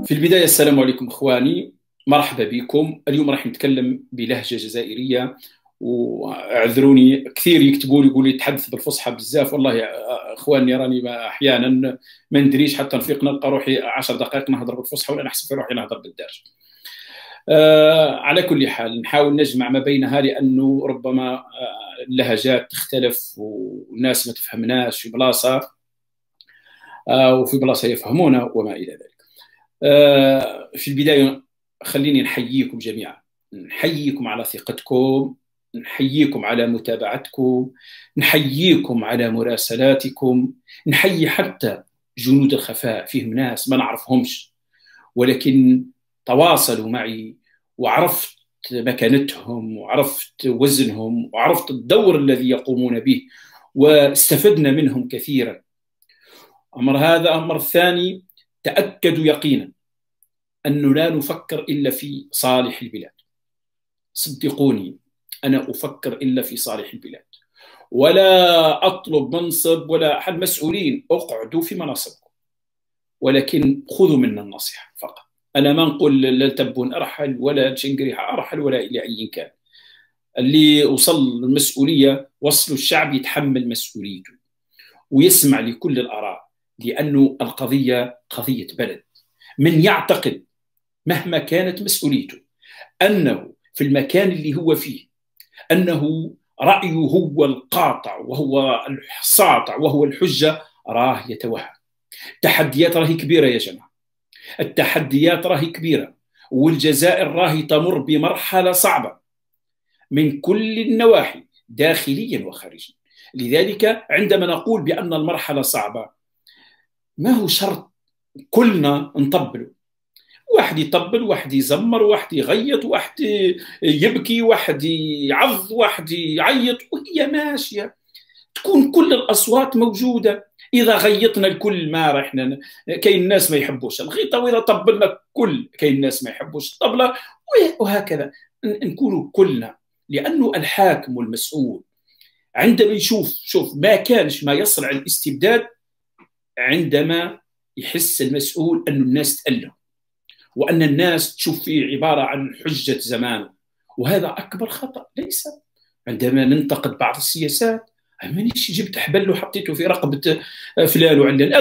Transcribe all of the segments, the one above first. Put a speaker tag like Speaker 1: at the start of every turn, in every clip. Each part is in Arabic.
Speaker 1: في البداية السلام عليكم إخواني، مرحبا بكم. اليوم راح نتكلم بلهجة جزائرية، واعذروني كثير يكتبوا لي يقولوا لي تحدث بالفصحى بزاف. والله يا إخواني راني أحيانا ما ندريش، حتى نفيق نلقى روحي 10 دقائق نهضر بالفصحى ولا نحسب في روحي نهضر بالدارج. على كل حال نحاول نجمع ما بينها، لأنه ربما اللهجات تختلف والناس ما تفهمناش في بلاصة، وفي بلاصة يفهمونا وما إلى ذلك. في البداية خليني نحييكم جميعا، نحييكم على ثقتكم، نحييكم على متابعتكم، نحييكم على مراسلاتكم، نحيي حتى جنود الخفاء. فيهم ناس ما نعرفهمش ولكن تواصلوا معي، وعرفت مكانتهم وعرفت وزنهم وعرفت الدور الذي يقومون به، واستفدنا منهم كثيرا. أمر الثاني، تأكدوا يقينا أنه لا نفكر إلا في صالح البلاد. صدقوني أنا أفكر إلا في صالح البلاد، ولا أطلب منصب ولا أحد. مسؤولين اقعدوا في مناصبكم، ولكن خذوا منا النصيحة فقط. أنا ما نقول لا تبون أرحل ولا تشنقريح أرحل ولا إلى أي كان. اللي وصل المسؤولية وصلوا الشعب يتحمل مسؤوليته ويسمع لكل الآراء، لأنه القضية قضية بلد. من يعتقد مهما كانت مسؤوليته أنه في المكان اللي هو فيه أنه رأيه هو القاطع وهو الساطع وهو الحجة، راه يتوهم. التحديات راهي كبيرة يا جماعة، التحديات راهي كبيرة، والجزائر راهي تمر بمرحلة صعبة من كل النواحي داخليا وخارجيا. لذلك عندما نقول بأن المرحلة صعبة، ما هو شرط كلنا نطبل. واحد يطبل، واحد يزمر، واحد يغيط، واحد يبكي، واحد يعض، واحد يعيط، وهي ماشية. تكون كل الأصوات موجودة. إذا غيطنا الكل ما رحنا، كاين الناس ما يحبوش الغيطة، وإذا طبلنا الكل كاين الناس ما يحبوش الطبلة، وهكذا نكونوا كلنا. لأنه الحاكم والمسؤول عندما شوف ما كانش ما يصنع الاستبداد عندما يحس المسؤول أن الناس تأله، وأن الناس تشوف فيه عبارة عن حجة زمان. وهذا أكبر خطأ. ليس عندما ننتقد بعض السياسات مانيش جبت حبل وحطيته في رقبة فلان وعلان.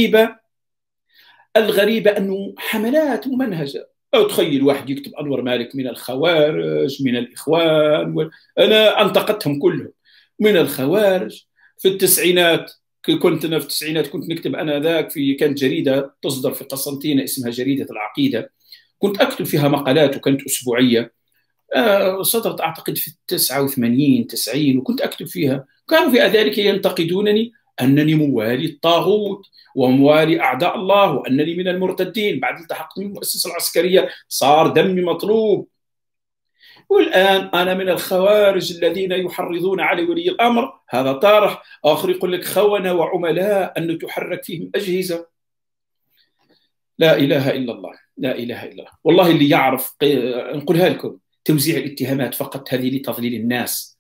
Speaker 1: الغريبة أنه حملات ممنهجة. أو تخيل واحد يكتب أنور مالك من الخوارج، من الإخوان، أنا انتقدتهم كلهم من الخوارج. في التسعينات كنت أنا في التسعينات كنت نكتب أنا ذاك في كانت جريدة تصدر في قسنطينة اسمها جريدة العقيدة، كنت أكتب فيها مقالات وكانت أسبوعية. صدرت أعتقد في 89 90، وكنت أكتب فيها. كانوا في ذلك ينتقدونني أنني موالي الطاغوت وموالي أعداء الله، وأنني من المرتدين. بعد التحقت من المؤسسة العسكرية صار دمي مطلوب. والآن أنا من الخوارج الذين يحرضون على ولي الأمر. هذا طارح. آخر يقول لك خونة وعملاء أن تحرك فيهم أجهزة. لا إله إلا الله، لا إله إلا الله. والله اللي يعرف نقولها لكم، توزيع الاتهامات فقط هذه لتضليل الناس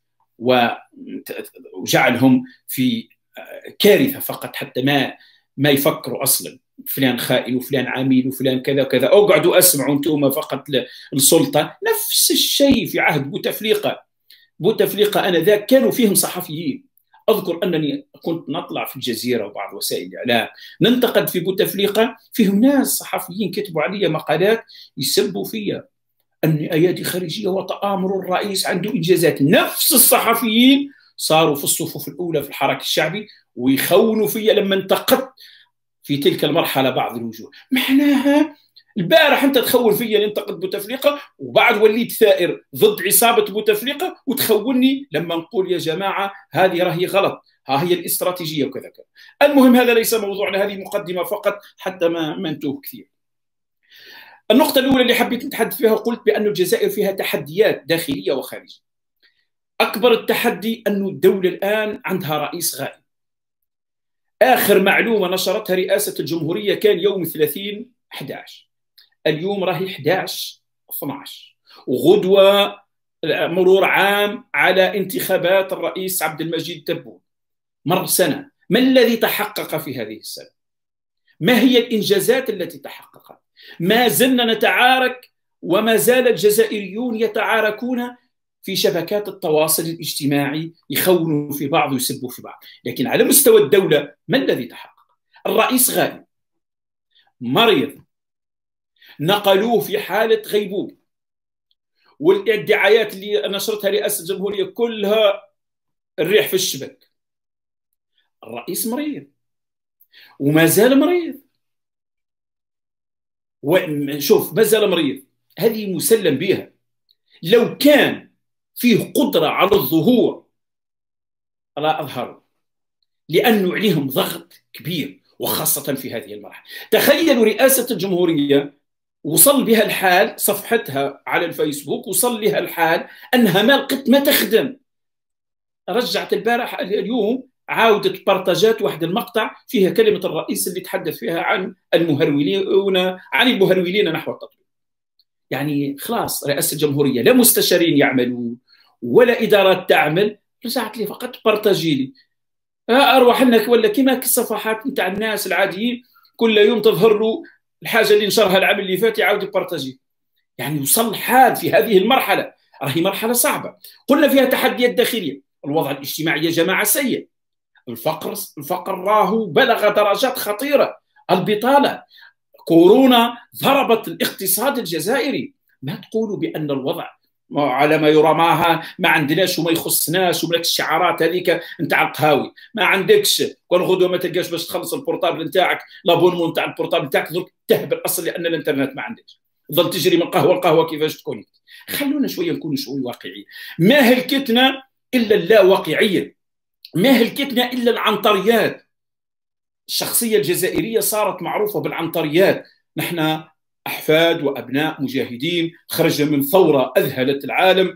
Speaker 1: وجعلهم في كارثة فقط، حتى ما يفكروا أصلا فلان خائن وفلان عميل وفلان كذا وكذا. اقعدوا اسمعوا انتم فقط السلطة. نفس الشيء في عهد بوتفليقة. بوتفليقة أنا ذاك كانوا فيهم صحفيين. أذكر أنني كنت نطلع في الجزيرة وبعض وسائل الإعلام ننتقد في بوتفليقة، فيهم ناس صحفيين كتبوا علي مقالات يسبوا فيها أني أيادي خارجية وتآمر الرئيس عنده إنجازات. نفس الصحفيين صاروا في الصفوف الأولى في الحراك الشعبي ويخونوا فيا لما انتقدت في تلك المرحلة بعض الوجوه. معناها البارح انت تخون فيا ننتقد بوتفليقه، وبعد وليت ثائر ضد عصابه بوتفليقه وتخوني لما نقول يا جماعه هذه راهي غلط، ها هي الاستراتيجيه وكذا كذا. المهم هذا ليس موضوعنا، هذه مقدمه فقط حتى ما نتوه كثير. النقطه الاولى اللي حبيت نتحدث فيها، قلت بان الجزائر فيها تحديات داخليه وخارجيه. اكبر التحدي انه الدوله الان عندها رئيس غائب. اخر معلومه نشرتها رئاسه الجمهوريه كان يوم 30/11. اليوم راهي 11/12، وغدوة مرور عام على انتخابات الرئيس عبد المجيد تبون. مر سنة. ما الذي تحقق في هذه السنة؟ ما هي الإنجازات التي تحققت؟ ما زلنا نتعارك، وما زال الجزائريون يتعاركون في شبكات التواصل الاجتماعي، يخونوا في بعض ويسبوا في بعض. لكن على مستوى الدولة ما الذي تحقق؟ الرئيس غائب، مريض، نقلوه في حالة غيبوبة، والادعاءات اللي نشرتها رئاسة الجمهورية كلها الريح في الشبك. الرئيس مريض وما زال مريض، وشوف ما زال مريض، هذه مسلم بها. لو كان فيه قدرة على الظهور لا أظهروا، لأنه عليهم ضغط كبير، وخاصة في هذه المرحلة. تخيلوا رئاسة الجمهورية وصل بها الحال، صفحتها على الفيسبوك وصل لها الحال أنها ما لقت ما تخدم. رجعت البارح اليوم عاودت بارتاجات واحد المقطع فيها كلمة الرئيس اللي تحدث فيها عن المهرولين نحو التطبيق. يعني خلاص رئاسة الجمهورية لا مستشارين يعملون ولا إدارات تعمل، رجعت لي فقط بارتاجي لي، أروح لك ولا كما الصفحات نتاع الناس العاديين كل يوم تظهر له الحاجة اللي نشرها العام اللي فات يعاود بارتاجي. يعني وصل حال في هذه المرحلة، راهي مرحلة صعبة، قلنا فيها تحديات داخلية. الوضع الاجتماعي يا جماعة سيء، الفقر راه بلغ درجات خطيرة، البطالة، كورونا ضربت الاقتصاد الجزائري. ما تقولوا بأن الوضع على ما يرى ما عندناش وما يخصناش وملك الشعارات هذيك نتاع القهاوي، ما عندكش كون غدوه ما تلقاش باش تخلص البورتابل نتاعك، لابونمون نتاع البورتابل نتاعك درك تهبل اصلا لان الانترنت ما عندكش، تظل تجري من قهوه لقهوه كيفاش تكون. خلونا شويه نكونوا شويه واقعيين، ما هلكتنا الا اللاواقعيه، ما هلكتنا الا العنطريات. الشخصيه الجزائريه صارت معروفه بالعنطريات، نحن أحفاد وأبناء مجاهدين خرجنا من ثورة أذهلت العالم،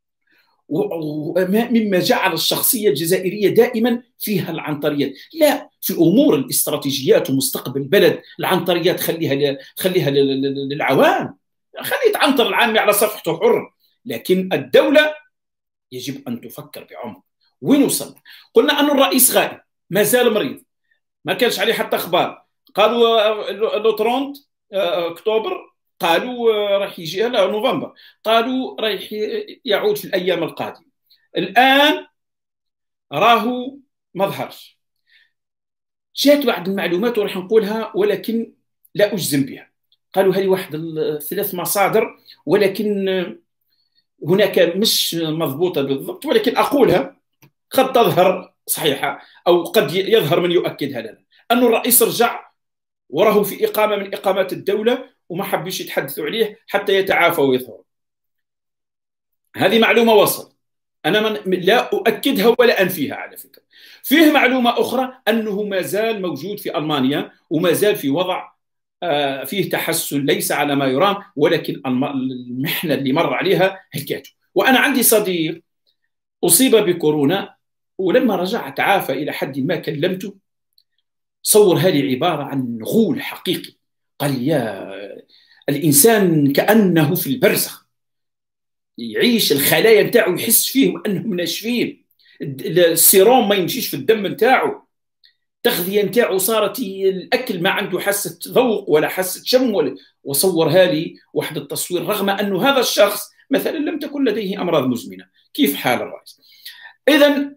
Speaker 1: مما جعل الشخصية الجزائرية دائما فيها العنطريات. لا، في أمور الاستراتيجيات ومستقبل البلد العنطريات خليها للعوام، خليه يتعنطر العامي على صفحته حر، لكن الدولة يجب أن تفكر بعمق. وين وصلنا؟ قلنا أن الرئيس غائب، ما زال مريض، ما كانش عليه حتى أخبار. قالوا لو 30 أكتوبر قالوا راح يجي، لا نوفمبر قالوا راح يعود في الأيام القادمة. الآن راهو ما ظهرش. جات بعض المعلومات وراح نقولها ولكن لا أجزم بها. قالوا هذه واحد 3 مصادر، ولكن هناك مش مضبوطة بالضبط، ولكن أقولها قد تظهر صحيحة أو قد يظهر من يؤكدها لنا، أن الرئيس رجع وراه في إقامة من إقامات الدولة وما حبيش يتحدثوا عليه حتى يتعافى ويظهر. هذه معلومة وصل، أنا لا أؤكدها ولا أنفيها. على فكرة فيه معلومة أخرى أنه ما زال موجود في ألمانيا وما زال في وضع فيه تحسن، ليس على ما يرام، ولكن المحنة اللي مر عليها هلكاته. وأنا عندي صديق أصيب بكورونا ولما رجع تعافى إلى حد ما كلمته، صور هذه عبارة عن غول حقيقي. قال يا الإنسان كأنه في البرزخ، يعيش الخلايا نتاعو يحس فيهم أنهم ناشفين، السيروم ما يمشيش في الدم نتاعو، التغذية نتاعو صارت الأكل ما عنده حاسة ذوق ولا حاسة شم وصورها لي واحد التصوير، رغم أنه هذا الشخص مثلا لم تكن لديه أمراض مزمنة. كيف حال الرئيس؟ إذن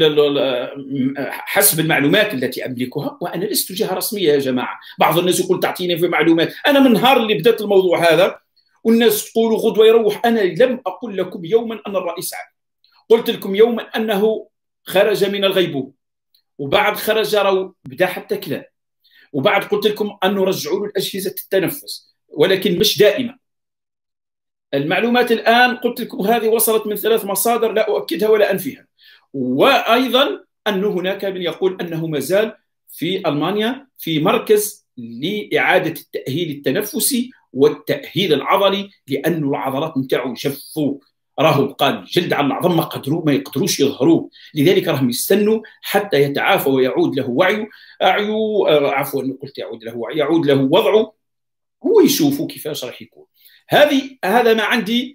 Speaker 1: حسب المعلومات التي أملكها، وأنا لست جهة رسمية يا جماعة، بعض الناس يقول تعطيني في معلومات، أنا من نهار اللي بدأت الموضوع هذا والناس تقولوا غدوة يروح، أنا لم أقل لكم يوما أن الرئيس عاد، قلت لكم يوما أنه خرج من الغيبوبة، وبعد خرج بدأ حتى كلام، وبعد قلت لكم أنه رجعوا له الأجهزة التنفس ولكن مش دائما. المعلومات الآن قلت لكم هذه وصلت من 3 مصادر لا أؤكدها ولا أنفيها، وأيضا أن هناك من يقول أنه ما زال في ألمانيا في مركز لإعادة التأهيل التنفسي والتأهيل العضلي، لأن العضلات نتاعو جفوا، راهو قال جلد على العظم ما يقدروش يظهروه، لذلك راهم يستنوا حتى يتعافى ويعود له وعيه، عفوا قلت يعود له وعيه، يعود له وضعه ويشوفوا كيفاش راح يكون. هذا ما عندي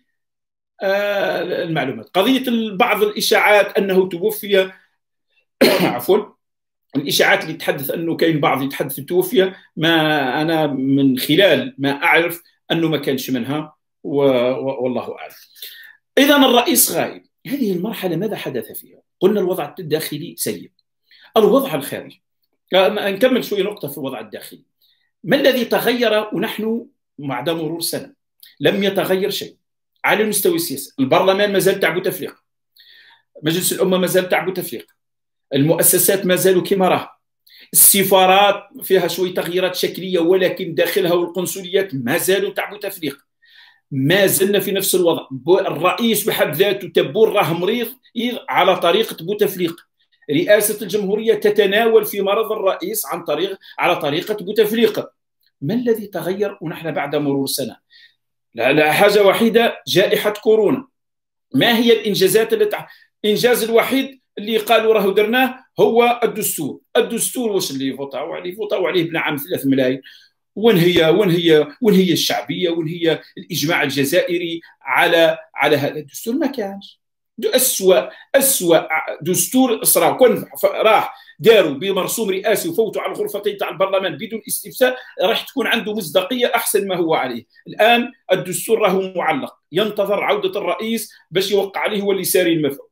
Speaker 1: المعلومات. قضية بعض الإشاعات أنه توفي عفوا الاشاعات اللي تحدث انه كاين بعض يتحدث توفي، ما انا من خلال ما اعرف انه ما كانش منها، والله اعلم. اذا الرئيس غايب، هذه المرحله ماذا حدث فيها؟ قلنا الوضع الداخلي سيء. الوضع الخارجي، نكمل شويه نقطه في الوضع الداخلي. ما الذي تغير ونحن بعد مرور سنه؟ لم يتغير شيء على المستوى السياسي. البرلمان ما زال تعب تفريق، مجلس الامه ما زال تعب تفريق، المؤسسات ما زالوا كما راه، السفارات فيها شوي تغييرات شكليه ولكن داخلها والقنصليات ما زالوا تعب تفريق، ما زلنا في نفس الوضع. الرئيس بحد ذاته تبور راه مريض على طريقه بوتفليق. رئاسه الجمهوريه تتناول في مرض الرئيس على طريقه بوتفليق. ما الذي تغير ونحن بعد مرور سنه؟ لا حاجه وحيده، جائحه كورونا. ما هي الانجازات الانجاز الوحيد اللي قالوا راه درناه هو الدستور. الدستور واش اللي فوتاو عليه بنعم 3 ملايين. وين هي الشعبيه؟ وين هي الاجماع الجزائري على هذا الدستور؟ ما كانش. اسوء دستور اصرا كون راح داروا بمرسوم رئاسي وفوتوا على الغرفتين تاع البرلمان بدون استفساء، راح تكون عنده مصداقيه احسن ما هو عليه. الان الدستور راهو معلق، ينتظر عوده الرئيس باش يوقع عليه هو اللي ساري المفعول.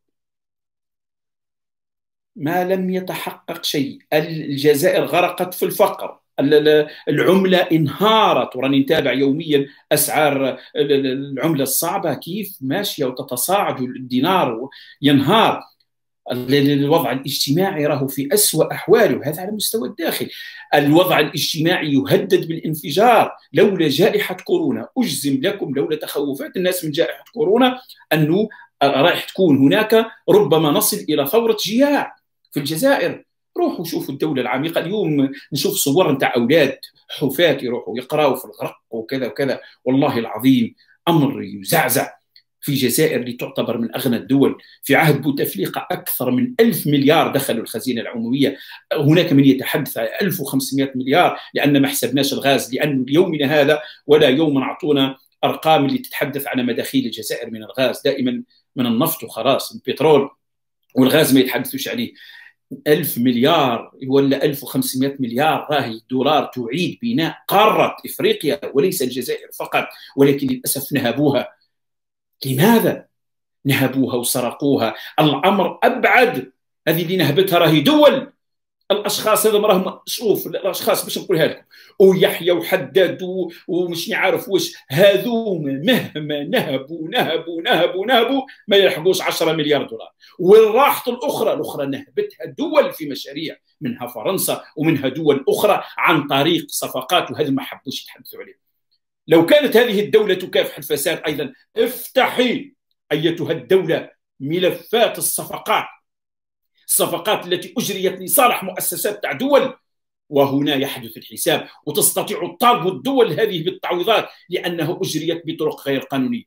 Speaker 1: ما لم يتحقق شيء. الجزائر غرقت في الفقر، العمله انهارت، وراني نتابع يوميا اسعار العمله الصعبه كيف ماشيه وتتصاعد، الدينار ينهار. الوضع الاجتماعي راه في أسوأ أحواله، هذا على مستوى الداخل. الوضع الاجتماعي يهدد بالانفجار لولا جائحة كورونا. أجزم لكم لولا تخوفات الناس من جائحة كورونا أنه راح تكون هناك ربما نصل إلى ثورة جياع في الجزائر. روحوا شوفوا الدولة العميقة اليوم، نشوف صور نتاع أولاد حفاة يروحوا يقراوا في الغرق وكذا وكذا. والله العظيم أمر يزعزع. في الجزائر اللي تعتبر من أغنى الدول، في عهد بوتفليقة أكثر من 1000 مليار دخلوا الخزينة العمومية. هناك من يتحدث عن 1500 مليار لأن ما حسبناش الغاز، لأنه ليومنا هذا ولا يوم أعطونا أرقام اللي تتحدث عن مداخيل الجزائر من الغاز، دائما من النفط وخلاص، البترول والغاز ما يتحدثوش عليه. 1000 مليار ولا 1500 مليار راهي دولار تعيد بناء قارة إفريقيا وليس الجزائر فقط، ولكن للأسف نهبوها. لماذا نهبوها وسرقوها؟ الأمر أبعد. هذه اللي نهبتها راهي دول. الأشخاص هذا راهم، شوف الأشخاص باش نقولها لكم، ويحيى وحداد ومش نعرف واش، هذوما مهما نهبوا ما يلحقوش 10 مليار دولار. والراحة الأخرى نهبتها دول في مشاريع، منها فرنسا ومنها دول أخرى عن طريق صفقات، وهذا ما حبوش يتحدثوا عليه. لو كانت هذه الدولة تكافح الفساد أيضا، افتحي أيتها الدولة ملفات الصفقات التي أجريت لصالح مؤسسات تاع دول، وهنا يحدث الحساب، وتستطيع تطالب الدول هذه بالتعويضات لأنه أجريت بطرق غير قانونية،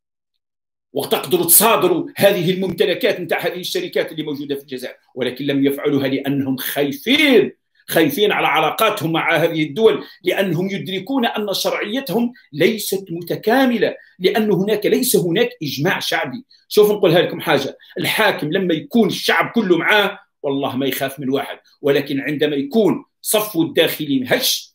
Speaker 1: وتقدروا تصادروا هذه الممتلكات نتاع هذه الشركات اللي موجودة في الجزائر، ولكن لم يفعلوها لأنهم خايفين على علاقاتهم مع هذه الدول، لأنهم يدركون أن شرعيتهم ليست متكاملة، لأن ليس هناك إجماع شعبي. شوف نقولها لكم حاجة، الحاكم لما يكون الشعب كله معاه والله ما يخاف من واحد، ولكن عندما يكون صفو الداخلي هش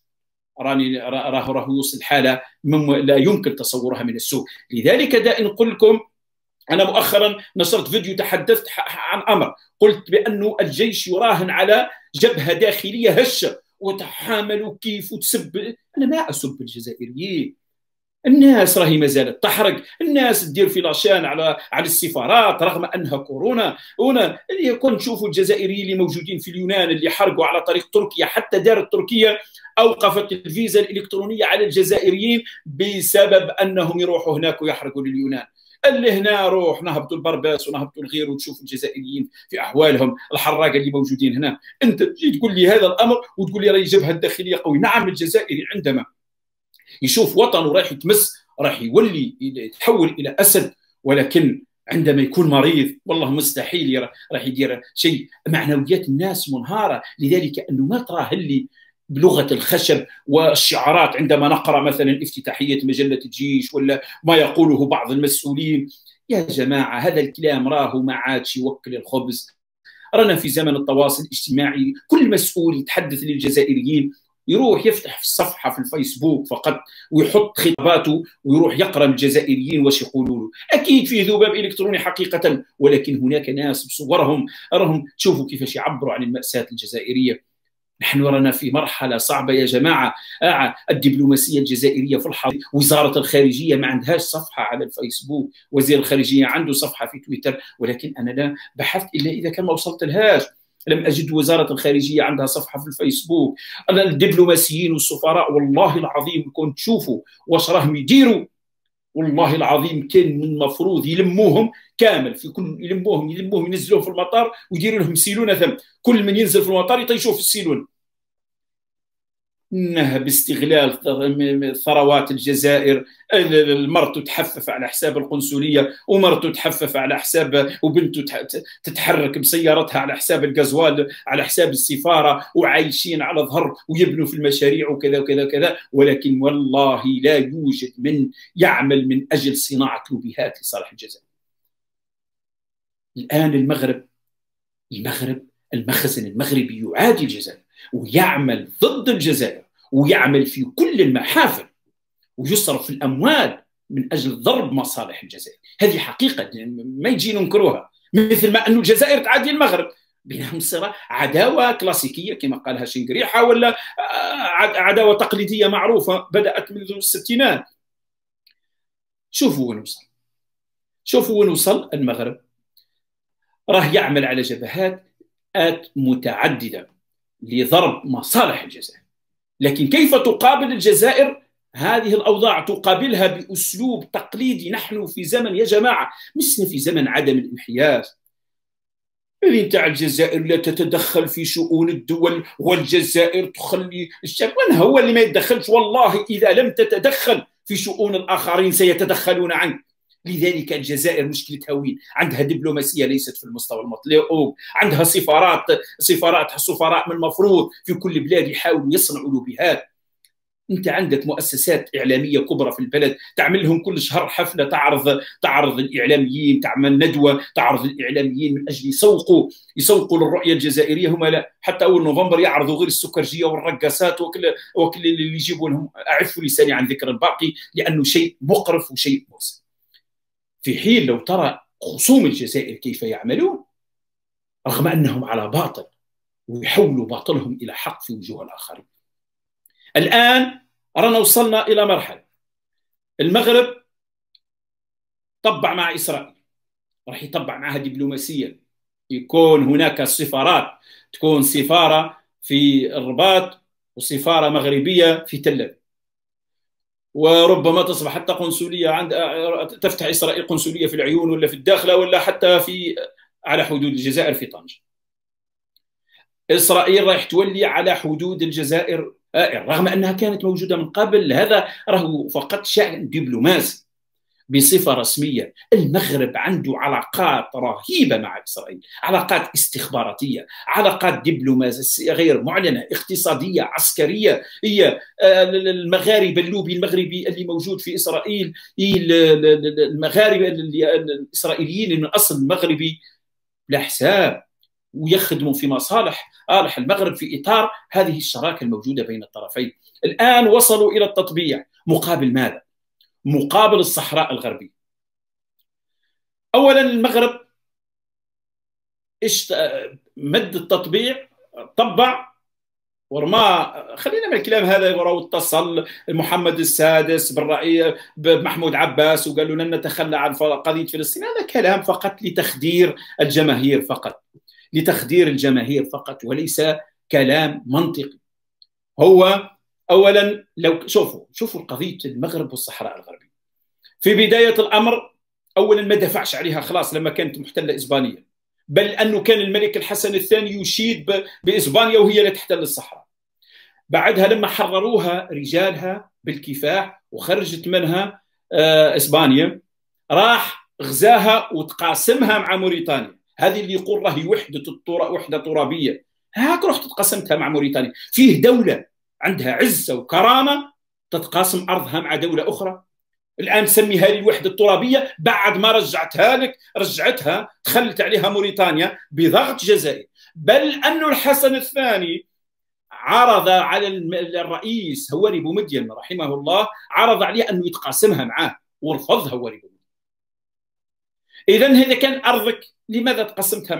Speaker 1: راه يوصل حالة لا يمكن تصورها من السوء. لذلك دائما نقول لكم، أنا مؤخرا نشرت فيديو تحدثت عن أمر، قلت بأنه الجيش يراهن على جبهة داخلية هشة وتحاملوا كيف وتسب. أنا ما أسب الجزائريين، الناس راهي ما زالت تحرق، الناس تدير في لاشان على السفارات رغم أنها كورونا. هنا اللي كنت نشوفوا الجزائريين اللي موجودين في اليونان اللي حرقوا على طريق تركيا، حتى دار تركيا أوقفت الفيزا الإلكترونية على الجزائريين بسبب أنهم يروحوا هناك ويحرقوا لليونان. اللي هنا روح نهبطوا البرباس ونهبطوا الغير وتشوف الجزائريين في احوالهم، الحراقه اللي موجودين هنا. انت تجي تقول لي هذا الامر وتقول لي راهي جبهه الداخليه قوي. نعم، الجزائري عندما يشوف وطنه راح يتمس راح يولي يتحول الى اسد، ولكن عندما يكون مريض والله مستحيل راح يدير شيء. معنويات الناس منهاره، لذلك انه ما تراه اللي بلغة الخشب والشعارات عندما نقرأ مثلا افتتاحية مجلة الجيش ولا ما يقوله بعض المسؤولين. يا جماعة هذا الكلام راهو ما عادش يوكل الخبز. رانا في زمن التواصل الاجتماعي، كل مسؤول يتحدث للجزائريين يروح يفتح في الصفحه في الفيسبوك فقط ويحط خطاباته ويروح يقرا الجزائريين واش يقولوا له. اكيد فيه ذباب الكتروني حقيقه، ولكن هناك ناس بصورهم راهم تشوفوا كيفاش يعبروا عن الماساه الجزائريه. نحن رانا في مرحله صعبه يا جماعه. الدبلوماسيه الجزائريه في الحاضر، وزاره الخارجيه ما عندهاش صفحه على الفيسبوك، وزير الخارجيه عنده صفحه في تويتر، ولكن انا لا بحثت الا اذا كان ما وصلت لهاش. لم اجد وزاره الخارجيه عندها صفحه في الفيسبوك. الدبلوماسيين والسفراء والله العظيم كنت تشوفوا واش راهم يديروا. والله العظيم كان من المفروض يلموهم كامل، في كل يلموهم ينزلوهم في المطار ويديروا لهم سيلونه ثم، كل من ينزل في المطار يطيشوه في السيلونه. انها باستغلال ثروات الجزائر. مرته تحفف على حساب القنصليه، ومرته تحفف على حساب، وبنته تتحرك بسيارتها على حساب الغزوال، على حساب السفاره، وعايشين على ظهر ويبنوا في المشاريع وكذا وكذا وكذا. ولكن والله لا يوجد من يعمل من اجل صناعه لوبيهات لصالح الجزائر. الان المغرب المخزن المغربي يعادي الجزائر ويعمل ضد الجزائر، ويعمل في كل المحافل ويصرف الأموال من أجل ضرب مصالح الجزائر. هذه حقيقة ما يجي ننكروها، مثل ما أن الجزائر تعادي المغرب، بينهم صراع، عداوة كلاسيكية كما قالها شنقريحة، ولا عداوة تقليدية معروفة بدأت منذ الستينات. شوفوا وين وصل المغرب. راه يعمل على جبهات متعددة لضرب مصالح الجزائر، لكن كيف تقابل الجزائر هذه الأوضاع؟ تقابلها بأسلوب تقليدي. نحن في زمن يا جماعة، مسنا في زمن عدم الانحياز. اللي نتاع الجزائر لا تتدخل في شؤون الدول، والجزائر تخلي الشعب. من هو اللي ما يتدخلش؟ والله إذا لم تتدخل في شؤون الآخرين سيتدخلون عنك. لذلك الجزائر مشكلتها وين؟ عندها دبلوماسيه ليست في المستوى المطلوب، عندها سفراء من المفروض في كل بلاد يحاولوا يصنعوا لوبيهات. انت عندك مؤسسات اعلاميه كبرى في البلد تعمل لهم كل شهر حفله، تعرض الاعلاميين، تعمل ندوه تعرض الاعلاميين من اجل يسوقوا للرؤيه الجزائريه. هم لا، حتى اول نوفمبر يعرضوا غير السكرجيه والرقصات وكل اللي يجيبوا لهم. اعف لساني عن ذكر الباقي لانه شيء مقرف وشيء مؤسف. في حين لو ترى خصوم الجزائر كيف يعملون رغم أنهم على باطل، ويحولوا باطلهم إلى حق في وجوه الآخرين. الآن رانا وصلنا إلى مرحلة المغرب طبع مع إسرائيل، راح يطبع معها دبلوماسيا. يكون هناك سفارات، تكون سفارة في الرباط وسفارة مغربية في تل أبيب، وربما تصبح حتى قنصليه تفتح اسرائيل قنصليه في العيون ولا في الداخله ولا حتى على حدود الجزائر في طنجة. اسرائيل راح تولي على حدود الجزائر رغم انها كانت موجوده من قبل. هذا راهو فقط شأن دبلوماسي بصفه رسميه. المغرب عنده علاقات رهيبه مع اسرائيل، علاقات استخباراتيه، علاقات دبلوماسيه غير معلنه، اقتصاديه، عسكريه. هي المغاربه، اللوبي المغربي اللي موجود في اسرائيل، المغاربه الاسرائيليين من اصل مغربي لا حساب، ويخدموا في مصالح المغرب في اطار هذه الشراكه الموجوده بين الطرفين. الان وصلوا الى التطبيع مقابل ماذا؟ مقابل الصحراء الغربية. أولا المغرب مد التطبيع، طبع ورما. خلينا من الكلام هذا، وراه اتصل محمد السادس بالرئيس بمحمود عباس وقال له لن نتخلى عن قضية فلسطين. هذا كلام فقط لتخدير الجماهير فقط، وليس كلام منطقي. هو اولا لو شوفوا قضيه المغرب والصحراء الغربيه في بدايه الامر، اولا ما دفعش عليها خلاص لما كانت محتله اسبانيا، بل انه كان الملك الحسن الثاني يشيد باسبانيا وهي لا تحتل الصحراء. بعدها لما حرروها رجالها بالكفاح وخرجت منها اسبانيا، راح غزاها وتقاسمها مع موريتانيا. هذه اللي يقول راهي وحده ترابيه، هاك رحت تقاسمتها مع موريتانيا. فيه دوله عندها عزة وكرامة تتقاسم أرضها مع دولة أخرى؟ الآن تسميها لي الوحدة الترابية بعد ما رجعتها لك، رجعتها دخلت عليها موريتانيا بضغط جزائري. بل أن الحسن الثاني عرض على الرئيس هواري بومدين رحمه الله، عرض عليه أنه يتقاسمها معه ورفض هواري بومدين. إذا إذا كان أرضك لماذا تقسمتها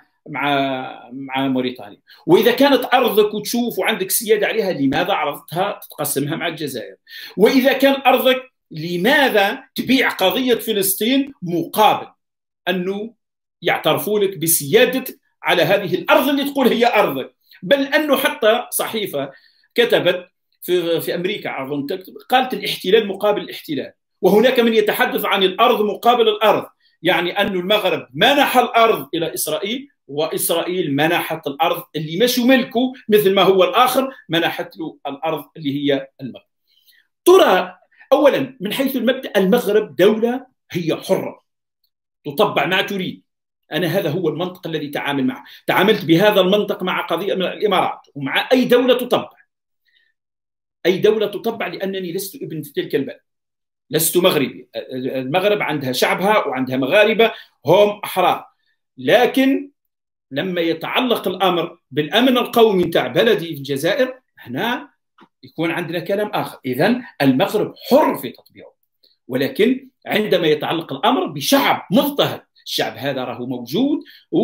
Speaker 1: مع موريتانيا؟ وإذا كانت أرضك وتشوف وعندك سيادة عليها لماذا عرضتها تقسمها مع الجزائر؟ وإذا كان أرضك لماذا تبيع قضية فلسطين مقابل أنه يعترفوا لك بسيادتك على هذه الأرض اللي تقول هي أرضك؟ بل أنه حتى صحيفة كتبت في أمريكا أظن قالت الاحتلال مقابل الاحتلال، وهناك من يتحدث عن الأرض مقابل الأرض، يعني أن المغرب منح الأرض إلى إسرائيل وإسرائيل منحت الأرض اللي مش ملكه، مثل ما هو الآخر منحت له الأرض اللي هي المغرب. ترى أولا من حيث المبدأ المغرب دولة هي حرة تطبع ما تريد. أنا هذا هو المنطق الذي تعامل معه، تعاملت بهذا المنطق مع قضية من الإمارات ومع أي دولة تطبع، أي دولة تطبع، لأنني لست ابن تلك البلد، لست مغربي. المغرب عندها شعبها وعندها مغاربة هم أحرار، لكن لما يتعلق الأمر بالأمن القومي نتاع بلدي في الجزائر هنا يكون عندنا كلام آخر. إذن المغرب حر في تطبيعه، ولكن عندما يتعلق الأمر بشعب مضطهد، الشعب هذا راه موجود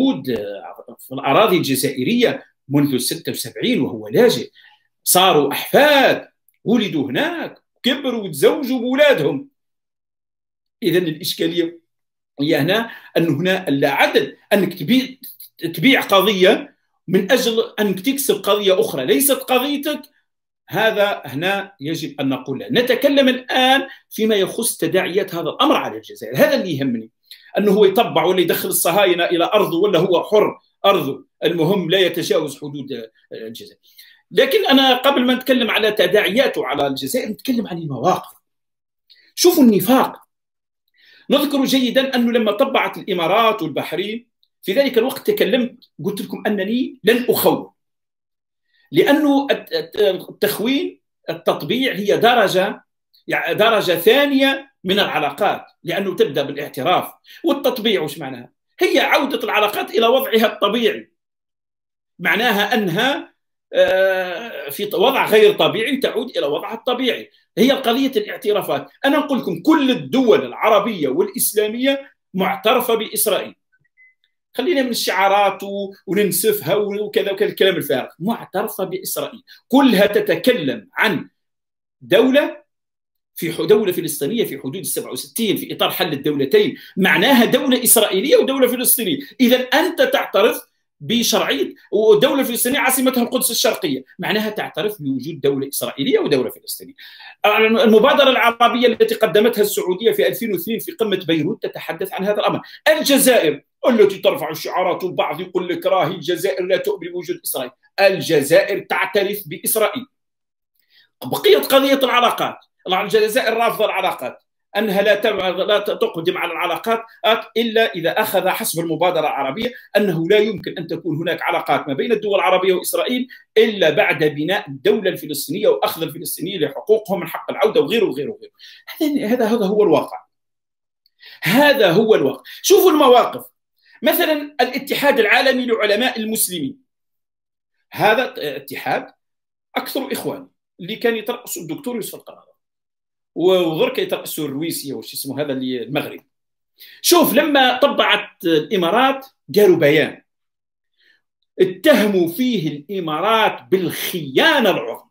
Speaker 1: في الأراضي الجزائرية منذ 76 وهو لاجئ، صاروا أحفاد ولدوا هناك كبروا وتزوجوا بأولادهم. إذن الإشكالية هي هنا أن هنا لا عدل أنك تبيع قضية من أجل أنك تكسب قضية أخرى ليست قضيتك. هذا هنا يجب أن نقول له. نتكلم الآن فيما يخص تداعيات هذا الأمر على الجزائر. هذا اللي يهمني، أنه هو يطبع ولا يدخل الصهاينة إلى أرضه ولا هو حر أرضه، المهم لا يتجاوز حدود الجزائر. لكن أنا قبل ما نتكلم على تداعياته على الجزائر نتكلم عن المواقف. شوفوا النفاق. نذكر جيدا أنه لما طبعت الإمارات والبحرين في ذلك الوقت تكلمت قلت لكم أنني لن أخون، لأنه التخوين التطبيع هي درجة ثانية من العلاقات، لأنه تبدأ بالاعتراف والتطبيع. وش معناها؟ هي عودة العلاقات إلى وضعها الطبيعي، معناها أنها في وضع غير طبيعي تعود إلى وضعها الطبيعي. هي قضية الاعترافات. أنا أقول لكم كل الدول العربية والإسلامية معترفة بإسرائيل، خلينا من الشعارات وننسفها وكذا وكذا الكلام الفارغ. معترفة بإسرائيل، كلها تتكلم عن دولة فلسطينية في حدود 67 في إطار حل الدولتين، معناها دولة إسرائيلية ودولة فلسطينية. إذا أنت تعترف بشرعية ودولة فلسطينية عاصمتها القدس الشرقية، معناها تعترف بوجود دولة إسرائيلية ودولة فلسطينية. المبادرة العربية التي قدمتها السعودية في 2002 في قمة بيروت تتحدث عن هذا الأمر. الجزائر التي ترفع الشعارات، والبعض يقول لك راهي الجزائر لا تؤمن بوجود إسرائيل. الجزائر تعترف بإسرائيل. بقية قضية العلاقات، الجزائر رافضة العلاقات، أنها لا تقدم على العلاقات إلا إذا أخذ حسب المبادرة العربية أنه لا يمكن أن تكون هناك علاقات ما بين الدول العربية وإسرائيل إلا بعد بناء الدولة الفلسطينية وأخذ الفلسطينيين لحقوقهم من حق العودة وغيره وغيره وغيره. هذا هو الواقع. هذا هو الواقع. شوفوا المواقف. مثلا الاتحاد العالمي لعلماء المسلمين، هذا اتحاد أكثر إخوان اللي كان يترأس الدكتور يوسف القرضاوي، وغير يترأسوا الرويسية وش اسمه هذا اللي المغرب. شوف لما طبعت الإمارات قالوا بيان اتهموا فيه الإمارات بالخيانة العظمى.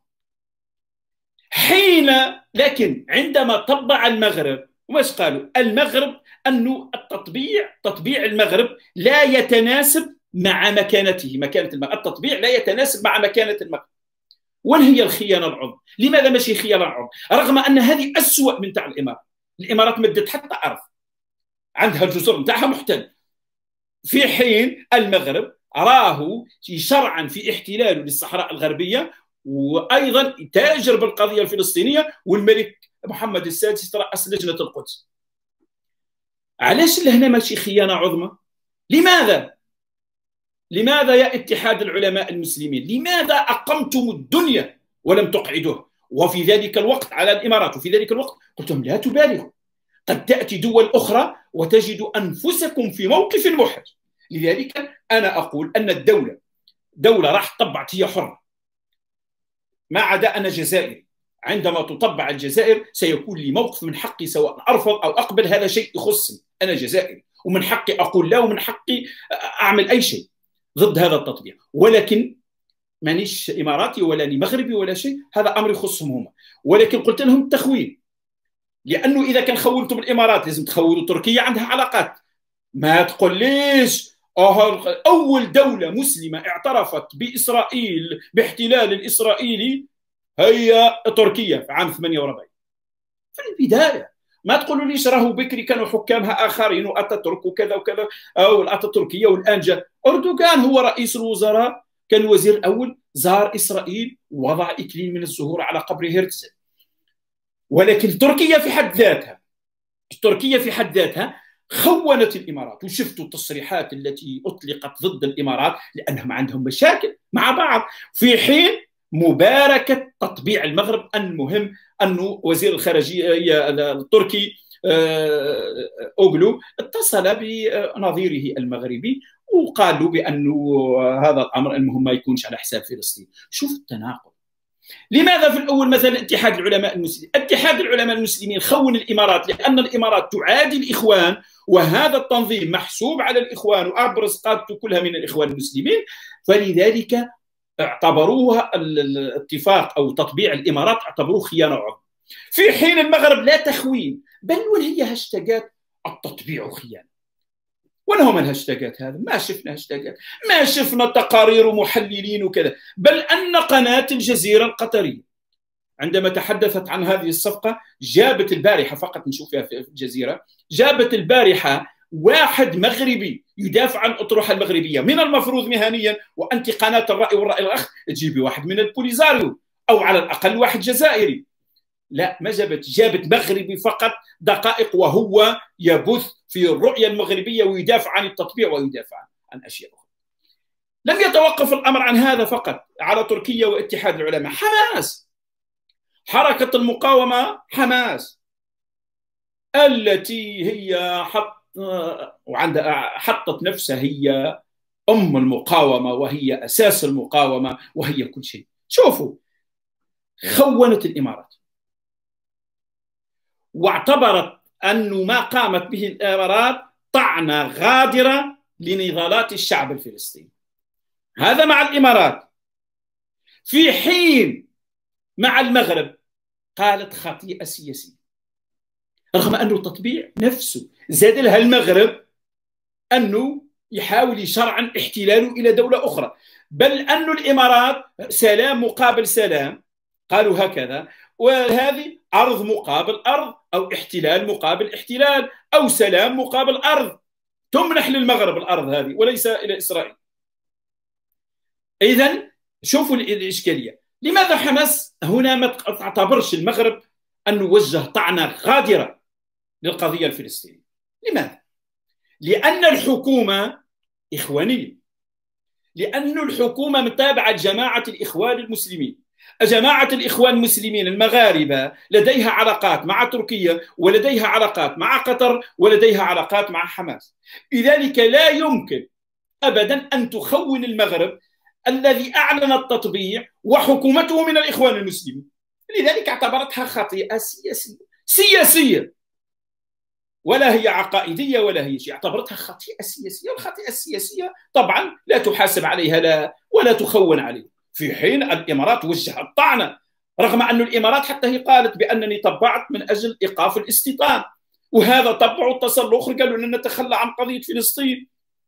Speaker 1: لكن عندما طبع المغرب وماش قالوا المغرب أنه تطبيع المغرب لا يتناسب مع مكانة المغرب. التطبيع لا يتناسب مع مكانة المغرب. وين هي الخيانة العظمى؟ لماذا ماشي خيانة العظمى؟ رغم أن هذه أسوأ من تاع الإمارات مدت حتى أرض، عندها الجزر نتاعها محتل، في حين المغرب راه شرعا في احتلاله للصحراء الغربية، وأيضا تاجر بالقضية الفلسطينية، والملك محمد السادس ترأس لجنة القدس. علاش لهنا ماشي خيانة عظمى؟ لماذا يا اتحاد العلماء المسلمين؟ لماذا أقمتم الدنيا ولم تقعدوه؟ وفي ذلك الوقت على الإمارات، وفي ذلك الوقت قلت لهم لا تبالغوا، قد تأتي دول أخرى وتجد أنفسكم في موقف محرج. لذلك أنا أقول أن الدولة دولة راح طبعت، هي حرة، ما عدا أنا جزائري، عندما تطبع الجزائر سيكون لي موقف من حقي سواء أرفض أو أقبل، هذا شيء يخصني، أنا جزائري ومن حقي أقول لا، ومن حقي أعمل أي شيء ضد هذا التطبيع، ولكن مانيش إماراتي ولا مغربي ولا شيء، هذا أمر يخصهم هم. ولكن قلت لهم التخوين، لأنه إذا كان خولتم الإمارات لازم تخولوا تركيا، عندها علاقات. ما تقول ليش أول دولة مسلمة اعترفت بإسرائيل باحتلال الإسرائيلي هي تركيا في عام 48 في البداية. ما تقولوا ليش راهو بكري كانوا حكامها آخرين وأتاتورك وكذا وكذا، أو الأتاتوركية والآن جاء أردوغان هو رئيس الوزراء، كان الوزير الأول، زار إسرائيل ووضع إكليل من الزهور على قبر هرتزل. ولكن تركيا في حد ذاتها، تركيا في حد ذاتها خونت الإمارات، وشفتوا التصريحات التي أطلقت ضد الإمارات لأنهم عندهم مشاكل مع بعض، في حين مباركة تطبيع المغرب. المهم أنه وزير الخارجية التركي أوغلو اتصل بنظيره المغربي وقال له بأنه هذا الأمر المهم ما يكونش على حساب فلسطين. شوف التناقض. لماذا في الأول مثلا اتحاد العلماء المسلمين، اتحاد العلماء المسلمين خون الإمارات لأن الإمارات تعادي الإخوان، وهذا التنظيم محسوب على الإخوان وأبرز قادته كلها من الإخوان المسلمين، فلذلك اعتبروها الاتفاق أو تطبيع الإمارات اعتبروه خيانة عظمى. في حين المغرب لا تخوين، بل وهي هاشتاجات التطبيع خيانة. وين هم الهاشتاجات هذا؟ ما شفنا هاشتاجات، ما شفنا تقارير محللين وكذا، بل أن قناة الجزيرة القطرية عندما تحدثت عن هذه الصفقة جابت البارحة، فقط نشوفها في الجزيرة، جابت البارحة واحد مغربي يدافع عن الأطروحة المغربية. من المفروض مهنيا وأنت قناة الرأي والرأي الأخ تجيبي واحد من البوليزاريو أو على الأقل واحد جزائري. لا، ما جابت مغربي فقط دقائق وهو يبث في الرؤية المغربية ويدافع عن التطبيع ويدافع عن أشياء أخرى. لم يتوقف الأمر عن هذا فقط على تركيا واتحاد العلماء، حماس، حركة المقاومة حماس التي هي حطت نفسها هي أم المقاومة وهي أساس المقاومة وهي كل شيء. شوفوا، خونت الإمارات واعتبرت أن ما قامت به الإمارات طعنة غادرة لنضالات الشعب الفلسطيني، هذا مع الإمارات. في حين مع المغرب قالت خطيئة سياسية، رغم أنه التطبيع نفسه زاد لها المغرب أنه يحاول يشرعن احتلاله إلى دولة أخرى، بل أن الإمارات سلام مقابل سلام، قالوا هكذا، وهذه أرض مقابل أرض أو احتلال مقابل احتلال أو سلام مقابل أرض، تمنح للمغرب الأرض هذه وليس إلى إسرائيل. إذن شوفوا الإشكالية. لماذا حماس هنا ما تعتبرش المغرب أنه وجه طعنة غادرة للقضية الفلسطينية؟ لماذا؟ لأن الحكومة إخوانية، لأن الحكومة متابعة جماعة الإخوان المسلمين. جماعة الإخوان المسلمين المغاربة لديها علاقات مع تركيا ولديها علاقات مع قطر ولديها علاقات مع حماس، لذلك لا يمكن أبدا أن تخون المغرب الذي أعلن التطبيع وحكومته من الإخوان المسلمين. لذلك اعتبرتها خطيئة سياسية ولا هي عقائدية ولا هي شيء، اعتبرتها خطيئة سياسية، والخطيئة السياسية طبعا لا تحاسب عليها لا ولا تخون عليها. في حين الإمارات وجهت طعنة، رغم أن الإمارات حتى هي قالت بأنني طبعت من أجل إيقاف الاستيطان، وهذا طبعوا اتصل الأخر قالوا أن نتخلى عن قضية فلسطين.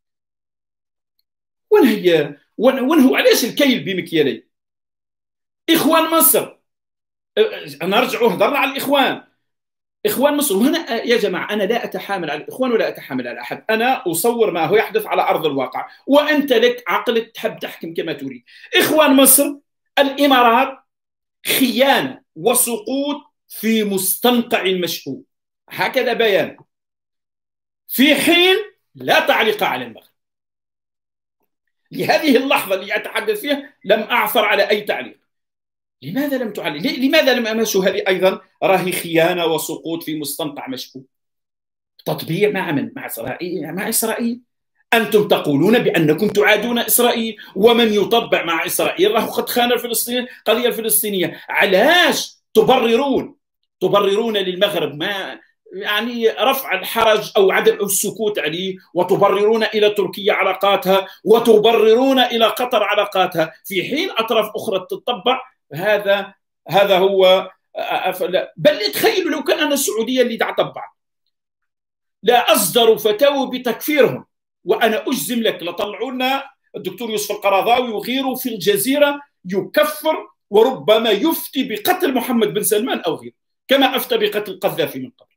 Speaker 1: وين هو علاش الكيل بمكيالين؟ إخوان مصر، نرجع هضرنا على الإخوان، إخوان مصر. وهنا يا جماعة أنا لا أتحامل على الإخوان ولا أتحامل على أحد، أنا أصور ما هو يحدث على أرض الواقع، وأنت لك عقلك تحب تحكم كما تريد. إخوان مصر، الإمارات خيانة وسقوط في مستنقع مشؤوم، هكذا بيان، في حين لا تعليق على المغرب. لهذه اللحظة اللي أتحدث فيها لم أعثر على أي تعليق، لماذا لم تعلن؟ لماذا لم أمسوا هذه أيضا؟ راهي خيانة وسقوط في مستنقع مشكوك. تطبيع مع من؟ مع إسرائيل. مع إسرائيل. أنتم تقولون بأنكم تعادون إسرائيل، ومن يطبع مع إسرائيل راهو قد خان الفلسطينيين القضية الفلسطينية. علاش تبررون للمغرب ما يعني رفع الحرج أو عدم السكوت عليه، وتبررون إلى تركيا علاقاتها، وتبررون إلى قطر علاقاتها، في حين أطراف أخرى تتطبع؟ هذا هو. بل تخيلوا لو كان أنا السعودية اللي تطبع، لا أصدروا فتاوى بتكفيرهم، وأنا أجزم لك لطلعوا لنا الدكتور يوسف القرضاوي وغيره في الجزيرة يكفر وربما يفتي بقتل محمد بن سلمان أو غيره، كما أفتى بقتل القذافي من قبل.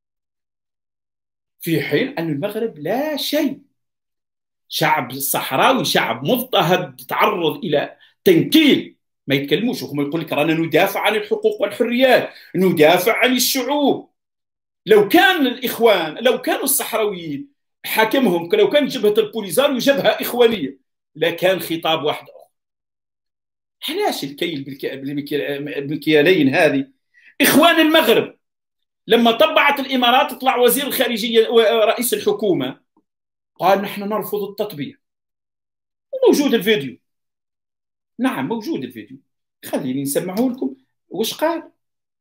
Speaker 1: في حين أن المغرب لا شيء، شعب صحراوي، شعب مضطهد، تعرض إلى تنكيل، ما يتكلموش، وهم يقول لك رانا ندافع عن الحقوق والحريات، ندافع عن الشعوب. لو كان الإخوان، لو كانوا الصحراويين حاكمهم، لو كان جبهة البوليزاريو جبهة إخوانية، لكان خطاب واحد آخر. علاش الكيل بالمكيالين هذه؟ إخوان المغرب لما طبعت الإمارات طلع وزير الخارجية ورئيس الحكومة قال نحن نرفض التطبيع، وموجود الفيديو. نعم موجود الفيديو، خليني نسمعه لكم وش قال.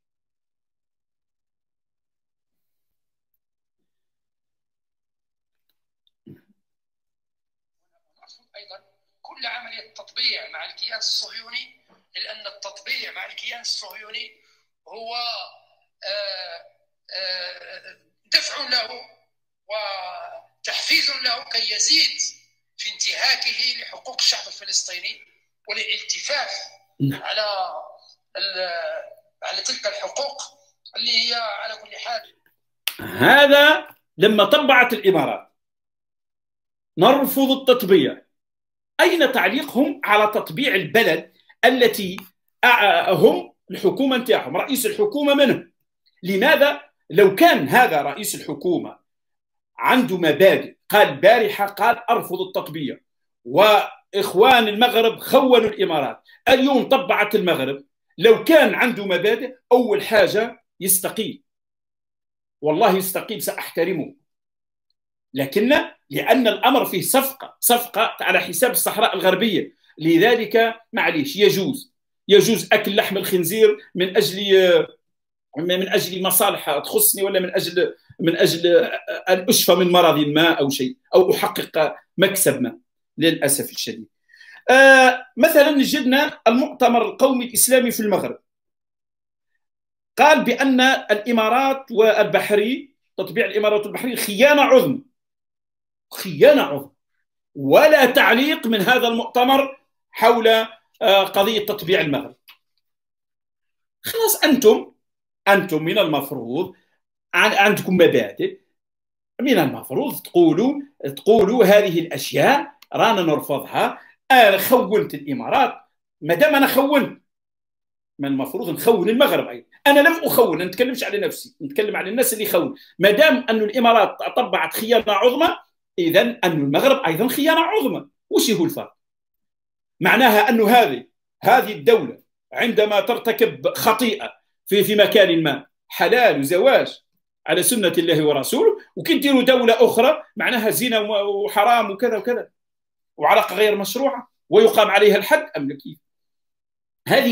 Speaker 2: أيضا كل عملية تطبيع مع الكيان الصهيوني، لأن التطبيع مع الكيان الصهيوني هو دفع له وتحفيز له كي يزيد في انتهاكه لحقوق الشعب الفلسطيني والالتفاف على تلك الحقوق اللي هي على كل حال.
Speaker 1: هذا لما طبعت الإمارات نرفض التطبيع، أين تعليقهم على تطبيع البلد التي هم الحكومة نتاعهم، رئيس الحكومة منهم؟ لماذا لو كان هذا رئيس الحكومة عنده مبادئ، قال البارحة قال أرفض التطبيع، وإخوان المغرب خونوا الإمارات، اليوم طبعت المغرب، لو كان عنده مبادئ أول حاجة يستقيل، والله يستقيل سأحترمه، لكن لأن الأمر فيه صفقة على حساب الصحراء الغربية، لذلك معليش يجوز أكل لحم الخنزير من أجل مصالح تخصني، ولا من أجل أن أشفى من مرض ما أو شيء، أو أحقق مكسب ما، للأسف الشديد. مثلا جدنا المؤتمر القومي الإسلامي في المغرب قال بأن الإمارات والبحرين، تطبيع الإمارات والبحرين خيانة عظمى، ولا تعليق من هذا المؤتمر حول قضية تطبيع المغرب. خلاص أنتم من المفروض عندكم مبادئ، من المفروض تقولوا هذه الأشياء رانا نرفضها. أنا خونت الإمارات، ما دام أنا خونت من المفروض نخون المغرب أيضا. أنا لم أخون، ما نتكلمش على نفسي، نتكلم على الناس اللي خون. ما دام أن الإمارات طبعت خيانة عظمى، إذا أن المغرب أيضا خيانة عظمى. وش هو الفرق؟ معناها أن هذه الدولة عندما ترتكب خطيئة في مكان ما، حلال وزواج على سنة الله ورسوله، وكديروا دولة أخرى معناها زنا وحرام وكذا وكذا وعلاقة غير مشروعة ويقام عليها الحد أم كيف؟ هذه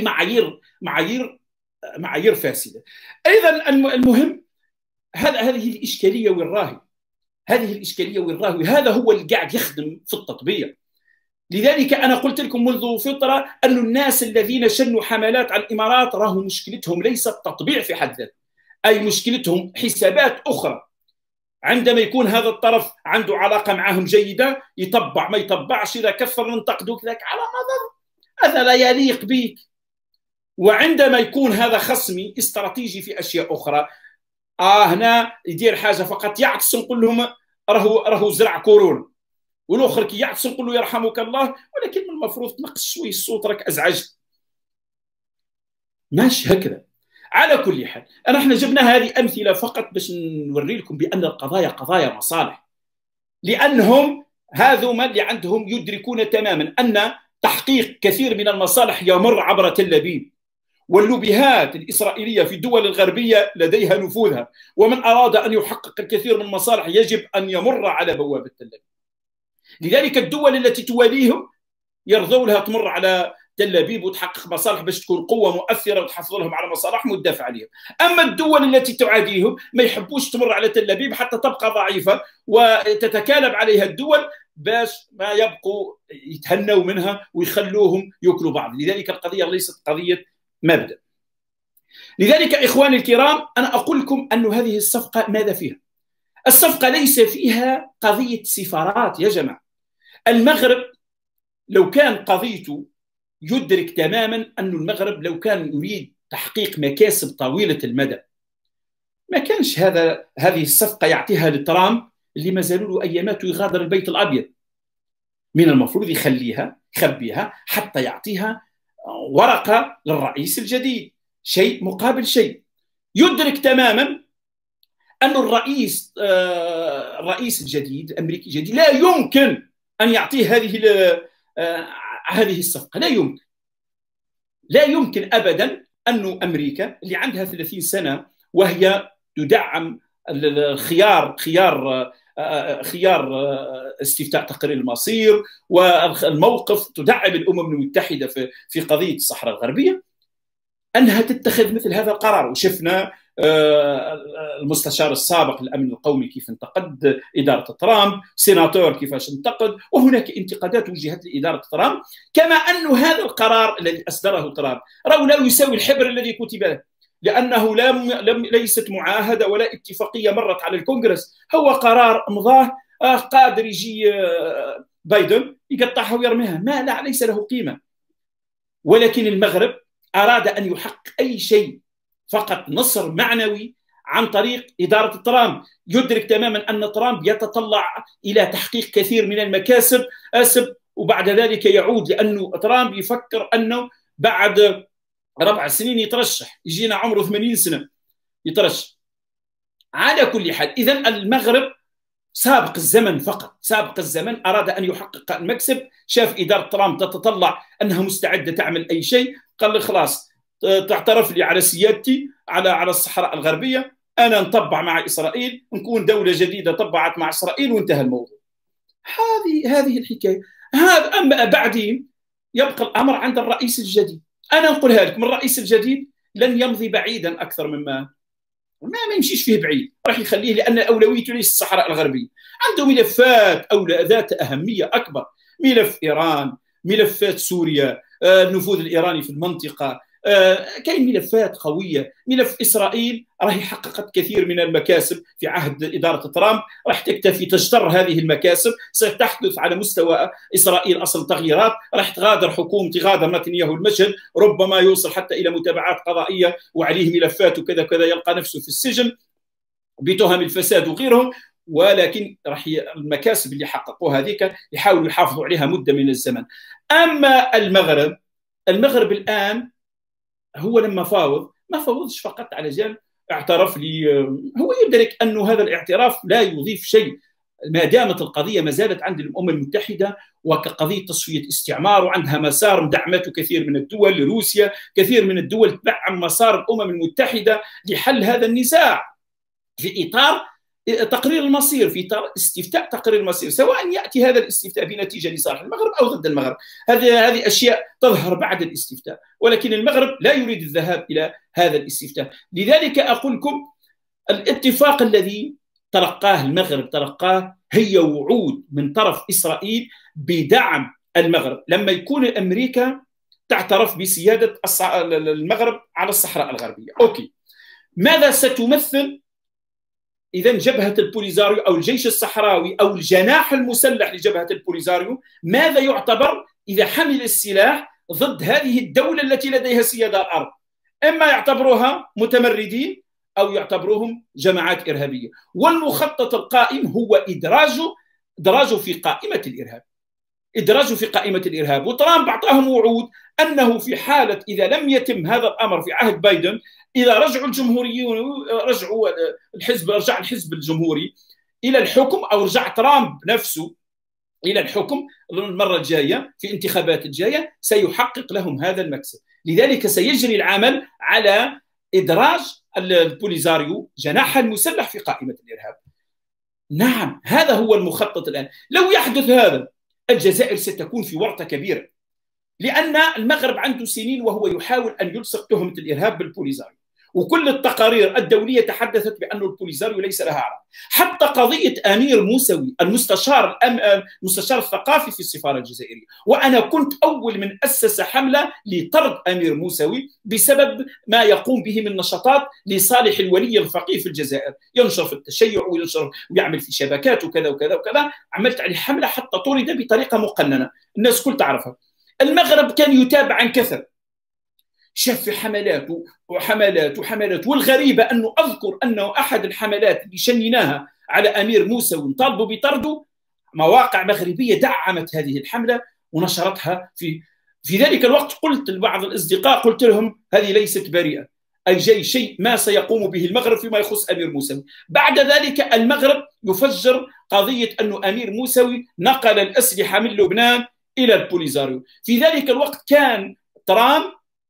Speaker 1: معايير فاسدة. أيضا المهم هذه الإشكالية والراهي، هذا هو اللي قاعد يخدم في التطبيع. لذلك أنا قلت لكم منذ فترة أن الناس الذين شنوا حملات على الإمارات راهم مشكلتهم ليس التطبيع في حد ذاته، أي مشكلتهم حسابات أخرى. عندما يكون هذا الطرف عنده علاقة معهم جيدة يطبع، ما يطبعش، إذا كثر ننتقدوك ذاك على نظر، هذا لا يليق بك. وعندما يكون هذا خصمي استراتيجي في أشياء أخرى، هنا يدير حاجة فقط يعطس نقول لهم راهو زرع كورونا، والاخر كي يعطس نقول له يرحمك الله، ولكن من المفروض تنقص شوي الصوت راك ازعجت. ماشي هكذا. على كل حال احنا جبنا هذه امثله فقط باش نوري لكم بان القضايا قضايا مصالح، لانهم هذوما اللي عندهم يدركون تماما ان تحقيق كثير من المصالح يمر عبر تل أبيب، واللوبيهات الإسرائيلية في الدول الغربية لديها نفوذها، ومن أراد أن يحقق الكثير من المصالح يجب أن يمر على بوابة تل أبيب. لذلك الدول التي تواليهم يرضوا لها تمر على تل أبيب وتحقق مصالح باش تكون قوة مؤثرة وتحافظ لهم على مصالحهم وتدافع عليهم. أما الدول التي تعاديهم ما يحبوش تمر على تل أبيب حتى تبقى ضعيفة، وتتكالب عليها الدول باش ما يبقوا يتهنوا منها ويخلوهم يأكلوا بعض. لذلك القضية ليست قضية مبدأ. لذلك إخواني الكرام أنا أقول لكم أن هذه الصفقة ماذا فيها؟ الصفقة ليس فيها قضية سفارات يا جماعة. المغرب لو كان قضيته يدرك تماما أن المغرب لو كان يريد تحقيق مكاسب طويلة المدى ما كانش هذه الصفقة يعطيها لترامب اللي ما زالوا له أيامات يغادر البيت الأبيض. من المفروض يخبيها حتى يعطيها ورقة للرئيس الجديد، شيء مقابل شيء. يدرك تماما أن الرئيس الجديد الأمريكي الجديد لا يمكن أن يعطيه هذه الصفقة. لا يمكن أبدا أن أمريكا اللي عندها 30 سنة وهي تدعم خيار استفتاء تقرير المصير والموقف، تدعم الأمم المتحدة في قضية الصحراء الغربية، أنها تتخذ مثل هذا القرار. وشفنا المستشار السابق للأمن القومي كيف انتقد إدارة ترامب، سيناتور كيفاش انتقد، وهناك انتقادات وجهت لإدارة ترامب. كما أن هذا القرار الذي أصدره ترامب راه لا يساوي الحبر الذي كتب له، لأنه ليست معاهدة ولا اتفاقية مرت على الكونغرس، هو قرار مضاه قادر يجي بايدن يقطعها ويرميها، ليس له قيمة. ولكن المغرب أراد أن يحقق أي شيء فقط نصر معنوي عن طريق إدارة ترامب. يدرك تماما أن ترامب يتطلع إلى تحقيق كثير من المكاسب وبعد ذلك يعود، لأنه ترامب يفكر أنه بعد 4 سنين يترشح، يجينا عمره 80 سنة يترشح. على كل حال إذن المغرب سابق الزمن، فقط سابق الزمن، أراد أن يحقق المكسب. شاف إدارة ترامب تتطلع أنها مستعدة تعمل أي شيء، قال لي خلاص تعترف لي على سيادتي على الصحراء الغربية، أنا نطبع مع إسرائيل، نكون دولة جديدة طبعت مع إسرائيل وانتهى الموضوع. هذه الحكاية. أما بعدين يبقى الأمر عند الرئيس الجديد. أنا نقولها لكم الرئيس الجديد لن يمضي بعيدا أكثر مما ما يمشيش فيه بعيد، راح يخليه، لأن أولويته ليس الصحراء الغربية. عنده ملفات ذات أهمية أكبر، ملف إيران، ملفات سوريا، النفوذ الإيراني في المنطقة، كاين ملفات قوية. ملف إسرائيل راهي حققت كثير من المكاسب في عهد إدارة ترامب، راح تكتفي تجتر هذه المكاسب. ستحدث على مستوى إسرائيل أصل تغييرات، راح تغادر نتنياهو المشهد، ربما يوصل حتى إلى متابعات قضائية وعليه ملفات وكذا كذا، يلقى نفسه في السجن بتهم الفساد وغيرهم. ولكن راح المكاسب اللي حققوها هذيك يحاولوا يحافظوا عليها مدة من الزمن. أما المغرب الآن هو لما ما فاوضش فقط على جال اعترف لي، هو يدرك أن هذا الاعتراف لا يضيف شيء ما دامت القضية ما زالت عند الأمم المتحدة وكقضية تصفية استعمار، وعندها مسار مدعمته كثير من الدول. روسيا كثير من الدول تدعم مسار الأمم المتحدة لحل هذا النزاع في إطار تقرير المصير، في استفتاء تقرير المصير، سواء يأتي هذا الاستفتاء بنتيجة لصالح المغرب أو ضد المغرب. هذه أشياء تظهر بعد الاستفتاء، ولكن المغرب لا يريد الذهاب إلى هذا الاستفتاء. لذلك أقول لكم الاتفاق الذي تلقاه هي وعود من طرف إسرائيل بدعم المغرب لما يكون أمريكا تعترف بسيادة المغرب على الصحراء الغربية. أوكي، ماذا ستمثل إذا جبهة البوليزاريو أو الجيش الصحراوي أو الجناح المسلح لجبهة البوليزاريو؟ ماذا يعتبر إذا حمل السلاح ضد هذه الدولة التي لديها سيادة الأرض؟ إما يعتبروها متمردين أو يعتبروهم جماعات إرهابية. والمخطط القائم هو إدراجه في قائمة الإرهاب. وترامب أعطاهم وعود أنه في حالة إذا لم يتم هذا الأمر في عهد بايدن، إذا رجعوا الجمهوريون رجع الحزب الجمهوري إلى الحكم، أو رجع ترامب نفسه إلى الحكم المرة الجاية في انتخابات الجاية، سيحقق لهم هذا المكسب. لذلك سيجري العمل على إدراج البوليزاريو جناحا المسلح في قائمة الإرهاب. نعم، هذا هو المخطط الآن. لو يحدث هذا الجزائر ستكون في ورطة كبيرة، لأن المغرب عنده سنين وهو يحاول أن يلصق تهمة الإرهاب بالبوليزاريو، وكل التقارير الدولية تحدثت بأن البوليزاريو ليس لها علاقة. حتى قضية أمير موسوي المستشار الثقافي في السفارة الجزائرية، وأنا كنت أول من أسس حملة لطرد أمير موسوي بسبب ما يقوم به من نشاطات لصالح الولي الفقيه في الجزائر، ينشر في التشيع وينشر ويعمل في شبكات وكذا وكذا وكذا. عملت عليه حملة حتى طرد بطريقة مقننة، الناس كل تعرفها. المغرب كان يتابع عن كثر، شاف في حملات وحملات وحملات. والغريبة أنه أذكر أنه أحد الحملات اللي شنيناها على أمير موسى ونطالبوا بطرده، مواقع مغربية دعمت هذه الحملة ونشرتها. في ذلك الوقت قلت لبعض الأصدقاء، قلت لهم هذه ليست بريئة، أي جاي شيء ما سيقوم به المغرب فيما يخص أمير موسوي. بعد ذلك المغرب يفجر قضية أنه أمير موسوي نقل الأسلحة من لبنان إلى البوليزاريو. في ذلك الوقت كان ترامب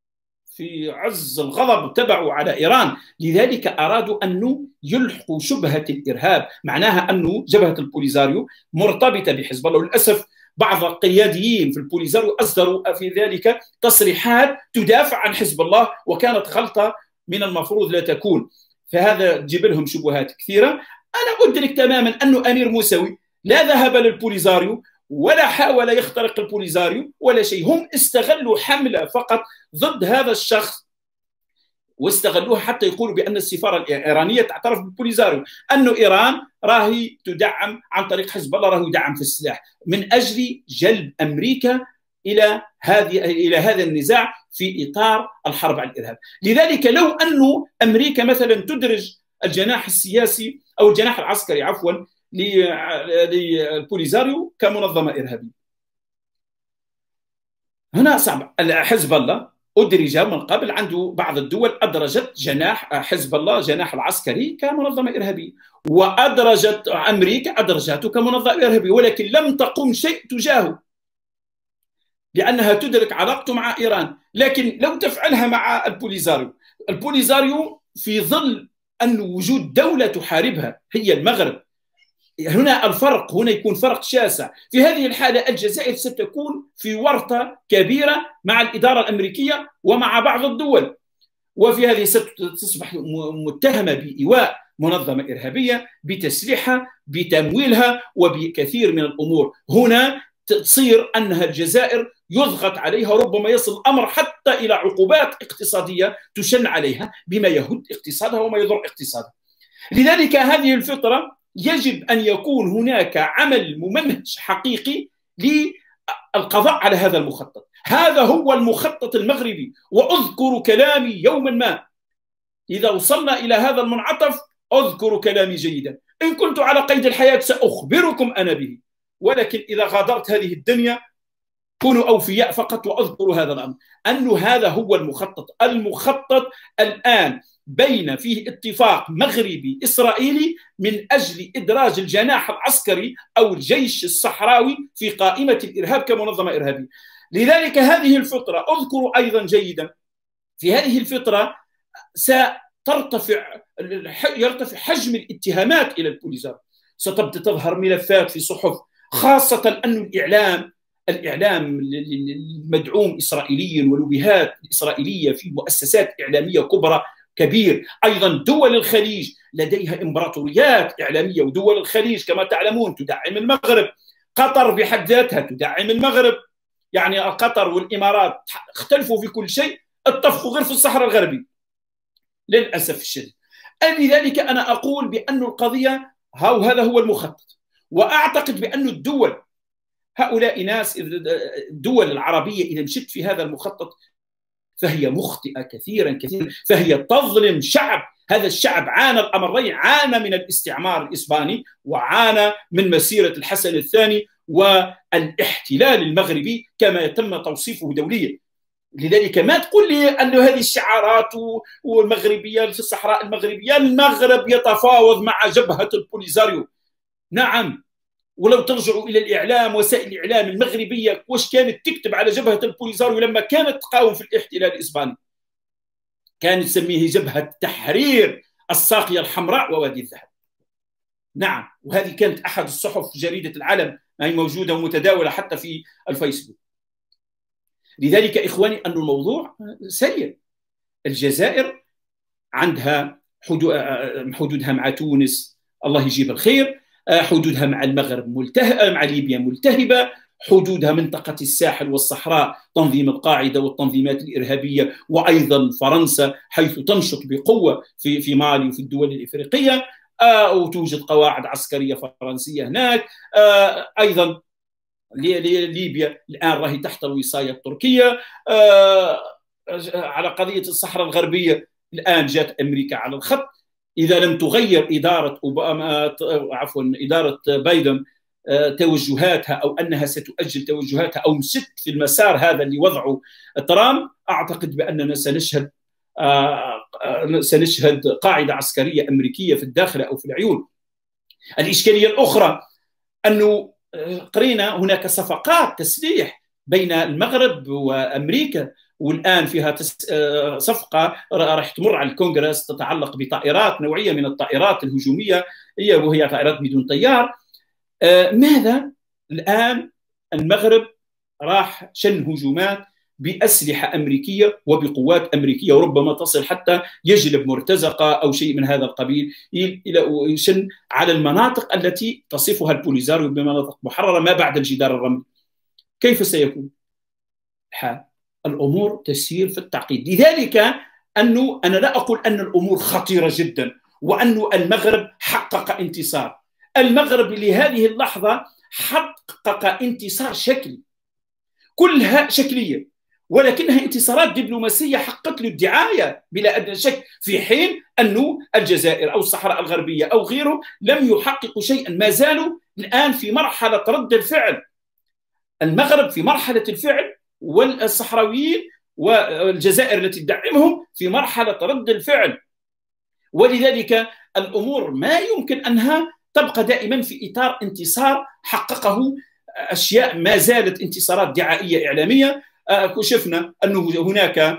Speaker 1: في عز الغضب تبعوا على إيران، لذلك أرادوا أنه يلحقوا شبهة الإرهاب، معناها أنه جبهة البوليزاريو مرتبطة بحزب الله. وللأسف بعض القياديين في البوليزاريو أصدروا في ذلك تصريحات تدافع عن حزب الله، وكانت غلطة من المفروض لا تكون. فهذا جيب لهم شبهات كثيرة. أنا أدرك تماما أنه أمير موسوي لا ذهب للبوليزاريو ولا حاول يخترق البوليزاريو ولا شيء، هم استغلوا حملة فقط ضد هذا الشخص، واستغلوها حتى يقولوا بأن السفارة الإيرانية تعترف بالبوليزاريو، أنه إيران راهي تدعم عن طريق حزب الله، راهي يدعم في السلاح من أجل جلب أمريكا إلى هذا النزاع في إطار الحرب على الإرهاب. لذلك لو أنه أمريكا مثلا تدرج الجناح السياسي أو الجناح العسكري عفوا للبوليزاريو كمنظمة إرهابية، هنا صعب. حزب الله أدرج من قبل، عنده بعض الدول أدرجت جناح حزب الله جناح العسكري كمنظمة إرهابية، وأدرجت أمريكا أدرجته كمنظمة إرهابية، ولكن لم تقم شيء تجاهه لأنها تدرك علاقته مع إيران. لكن لو تفعلها مع البوليزاريو في ظل أن وجود دولة تحاربها هي المغرب، هنا الفرق، هنا يكون فرق شاسع. في هذه الحالة الجزائر ستكون في ورطة كبيرة مع الإدارة الأمريكية ومع بعض الدول، وفي هذه ستصبح متهمة بإيواء منظمة إرهابية، بتسليحها، بتمويلها، وبكثير من الأمور. هنا تصير أنها الجزائر يضغط عليها، ربما يصل الأمر حتى إلى عقوبات اقتصادية تشن عليها بما يهد اقتصادها وما يضر اقتصادها. لذلك هذه الفترة يجب أن يكون هناك عمل ممنهج حقيقي للقضاء على هذا المخطط. هذا هو المخطط المغربي. وأذكر كلامي يوما ما إذا وصلنا إلى هذا المنعطف، أذكر كلامي جيدا. إن كنت على قيد الحياة سأخبركم أنا به، ولكن إذا غادرت هذه الدنيا كونوا أوفياء فقط. وأذكر هذا الأمر، أنه هذا هو المخطط الآن بين فيه اتفاق مغربي إسرائيلي من أجل إدراج الجناح العسكري أو الجيش الصحراوي في قائمة الإرهاب كمنظمة إرهابية. لذلك هذه الفترة أذكر أيضا جيدا، في هذه الفترة يرتفع حجم الاتهامات إلى البوليزاريو، ستبدأ تظهر ملفات في صحف، خاصة أن الإعلام المدعوم إسرائيليا ولوبيهات إسرائيلية في مؤسسات إعلامية كبرى كبير. أيضا دول الخليج لديها إمبراطوريات إعلامية، ودول الخليج كما تعلمون تدعم المغرب. قطر بحد ذاتها تدعم المغرب، يعني قطر والإمارات اختلفوا في كل شيء، اتفقوا غير في الصحراء الغربي للأسف الشديد. لذلك أنا أقول بأن القضية هذا هو المخطط. وأعتقد بأن الدول، هؤلاء ناس الدول العربية إذا مشت في هذا المخطط فهي مخطئة كثيرا كثيرا، فهي تظلم شعب. هذا الشعب عانى الأمرين، عانى من الاستعمار الإسباني وعانى من مسيرة الحسن الثاني والاحتلال المغربي كما يتم توصيفه دوليا. لذلك ما تقول لي أن هذه الشعارات والمغربية في الصحراء المغربية، المغرب يتفاوض مع جبهة البوليزاريو. نعم، ولو ترجعوا إلى الإعلام، وسائل الإعلام المغربية واش كانت تكتب على جبهة البوليزاريو لما كانت تقاوم في الاحتلال الإسباني، كانت تسميه جبهة تحرير الساقية الحمراء ووادي الذهب. نعم، وهذه كانت أحد الصحف جريدة العلم، هي موجودة ومتداولة حتى في الفيسبوك. لذلك إخواني أن الموضوع سريع. الجزائر عندها حدودها مع تونس الله يجيب الخير، حدودها مع المغرب مع ليبيا ملتهبة، حدودها منطقة الساحل والصحراء تنظيم القاعدة والتنظيمات الإرهابية، وأيضا فرنسا حيث تنشط بقوة في مالي وفي الدول الإفريقية، وتوجد قواعد عسكرية فرنسية هناك. أيضا ليبيا الآن راهي تحت الوصاية التركية. على قضية الصحراء الغربية الآن جاءت أمريكا على الخط. إذا لم تغير إدارة إدارة بايدن توجهاتها، أو أنها ستؤجل توجهاتها، أو مشت في المسار هذا اللي وضعه ترامب، أعتقد بأننا سنشهد قاعدة عسكرية أمريكية في الداخل أو في العيون. الإشكالية الأخرى أنه قرينا هناك صفقات تسليح بين المغرب وأمريكا، والآن فيها صفقة راح تمر على الكونغرس تتعلق بطائرات، نوعية من الطائرات الهجومية وهي طائرات بدون طيار. ماذا الآن؟ المغرب راح شن هجومات بأسلحة أمريكية وبقوات أمريكية، وربما تصل حتى يجلب مرتزقة أو شيء من هذا القبيل إلى يشن على المناطق التي تصفها البوليزاريو بمناطق محررة ما بعد الجدار الرملي. كيف سيكون الحال؟ الأمور تسير في التعقيد. لذلك أنا لا أقول أن الأمور خطيرة جدا وأن المغرب حقق انتصار. المغرب لهذه اللحظة حقق انتصار شكلي، كلها شكلية، ولكنها انتصارات دبلوماسية حققت له الدعاية بلا أدنى شك، في حين أن الجزائر أو الصحراء الغربية أو غيره لم يحققوا شيئا، ما زالوا الآن في مرحلة رد الفعل. المغرب في مرحلة الفعل، والصحراويين والجزائر التي تدعمهم في مرحلة رد الفعل. ولذلك الأمور ما يمكن أنها تبقى دائما في إطار انتصار حققه أشياء ما زالت انتصارات دعائية إعلامية. شفنا أنه هناك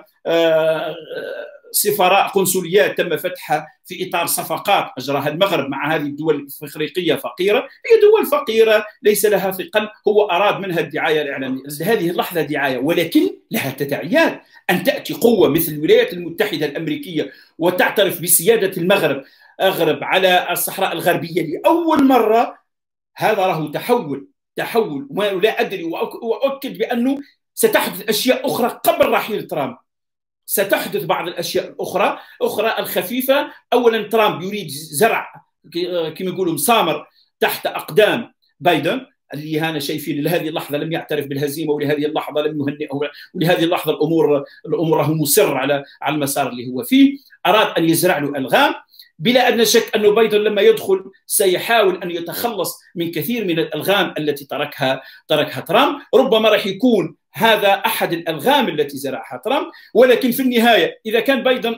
Speaker 1: سفراء قنصليات تم فتحها في إطار صفقات أجراها المغرب مع هذه الدول الإفريقية فقيرة، هي دول فقيرة ليس لها ثقل، هو أراد منها الدعاية الإعلامية. هذه اللحظة دعاية، ولكن لها تداعيات. أن تأتي قوة مثل الولايات المتحدة الأمريكية وتعترف بسيادة المغرب على الصحراء الغربية لأول مرة، هذا راه تحول ولا أدري، وأؤكد بأنه ستحدث أشياء أخرى قبل رحيل ترامب. ستحدث بعض الأشياء الأخرى الخفيفة. أولا ترامب يريد زرع كما يقولوا مسامر تحت أقدام بايدن، اللي هنا شايفين لهذه اللحظة لم يعترف بالهزيمة، ولهذه اللحظة لم يهنئه، ولهذه اللحظة الأمور هو مصر على المسار اللي هو فيه. أراد أن يزرع له ألغام. بلا أدنى شك أن بايدن لما يدخل سيحاول أن يتخلص من كثير من الألغام التي تركها ترامب. ربما راح يكون هذا أحد الألغام التي زرعها ترامب، ولكن في النهاية إذا كان بايدن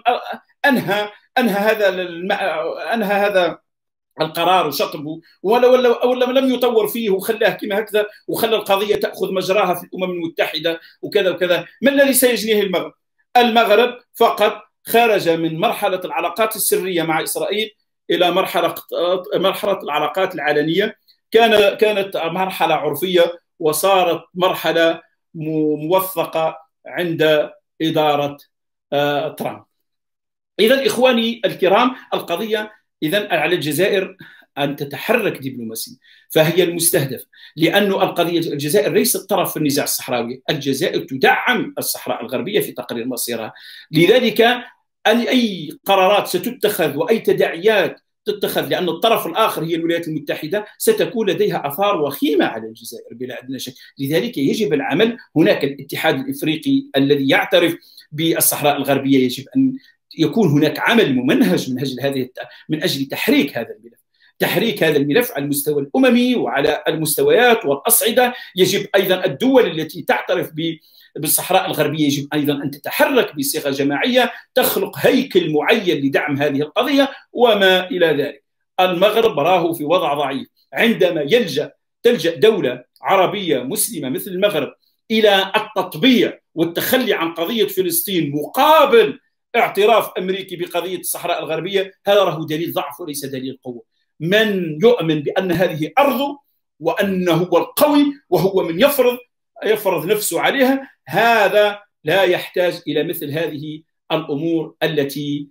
Speaker 1: أنهى هذا القرار وشطبه ولا لم يطور فيه وخلاه كما هكذا، وخلى القضية تأخذ مجراها في الأمم المتحدة وكذا وكذا، ما الذي سيجنيه المغرب؟ المغرب فقط خرج من مرحلة العلاقات السرية مع إسرائيل إلى مرحلة العلاقات العلنية. كانت مرحلة عرفية وصارت مرحلة موثقة عند إدارة ترامب. إذن إخواني الكرام، القضية إذن على الجزائر أن تتحرك دبلوماسيا، فهي المستهدف، لأن القضية الجزائر ليست طرف في النزاع الصحراوي، الجزائر تدعم الصحراء الغربية في تقرير مصيرها. لذلك أي قرارات ستتخذ وأي تداعيات تتخذ، لأن الطرف الآخر هي الولايات المتحدة، ستكون لديها آثار وخيمة على الجزائر بلا أدنى شك. لذلك يجب العمل. هناك الاتحاد الإفريقي الذي يعترف بالصحراء الغربية، يجب أن يكون هناك عمل ممنهج من أجل تحريك هذا الملف على المستوى الأممي وعلى المستويات والأصعدة. يجب أيضا الدول التي تعترف بالصحراء الغربية يجب أيضا أن تتحرك بصيغة جماعية، تخلق هيكل معين لدعم هذه القضية وما إلى ذلك. المغرب راه في وضع ضعيف عندما يلجأ تلجأ دولة عربية مسلمة مثل المغرب إلى التطبيع والتخلي عن قضية فلسطين مقابل اعتراف أمريكي بقضية الصحراء الغربية، هذا راه دليل ضعف وليس دليل قوة. من يؤمن بأن هذه أرضه وأنه هو القوي وهو من يفرض نفسه عليها، هذا لا يحتاج إلى مثل هذه الأمور التي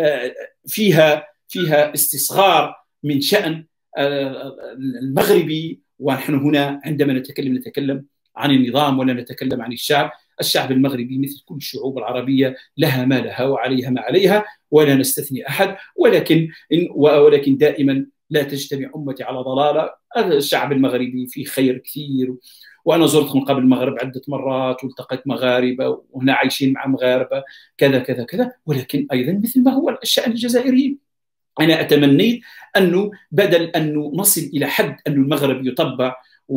Speaker 1: فيها استصغار من شأن المغربي. ونحن هنا عندما نتكلم عن النظام ولا نتكلم عن الشعب المغربي مثل كل الشعوب العربية لها ما لها وعليها ما عليها، ولا نستثني أحد، ولكن دائما لا تجتمع أمتي على ضلالة. الشعب المغربي فيه خير كثير، وأنا زرت من قبل المغرب عدة مرات والتقيت مغاربة وهنا عايشين مع مغاربة كذا كذا كذا، ولكن أيضا مثل ما هو الشأن الجزائري. أنا أتمنيت أنه بدل أن نصل إلى حد أن المغرب يطبع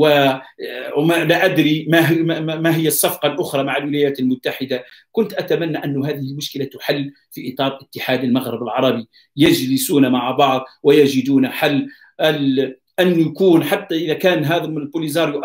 Speaker 1: وما لا أدري ما هي الصفقة الأخرى مع الولايات المتحدة، كنت أتمنى أن هذه المشكلة تحل في إطار اتحاد المغرب العربي، يجلسون مع بعض ويجدون حل. أن يكون حتى إذا كان هذا من البوليزاريو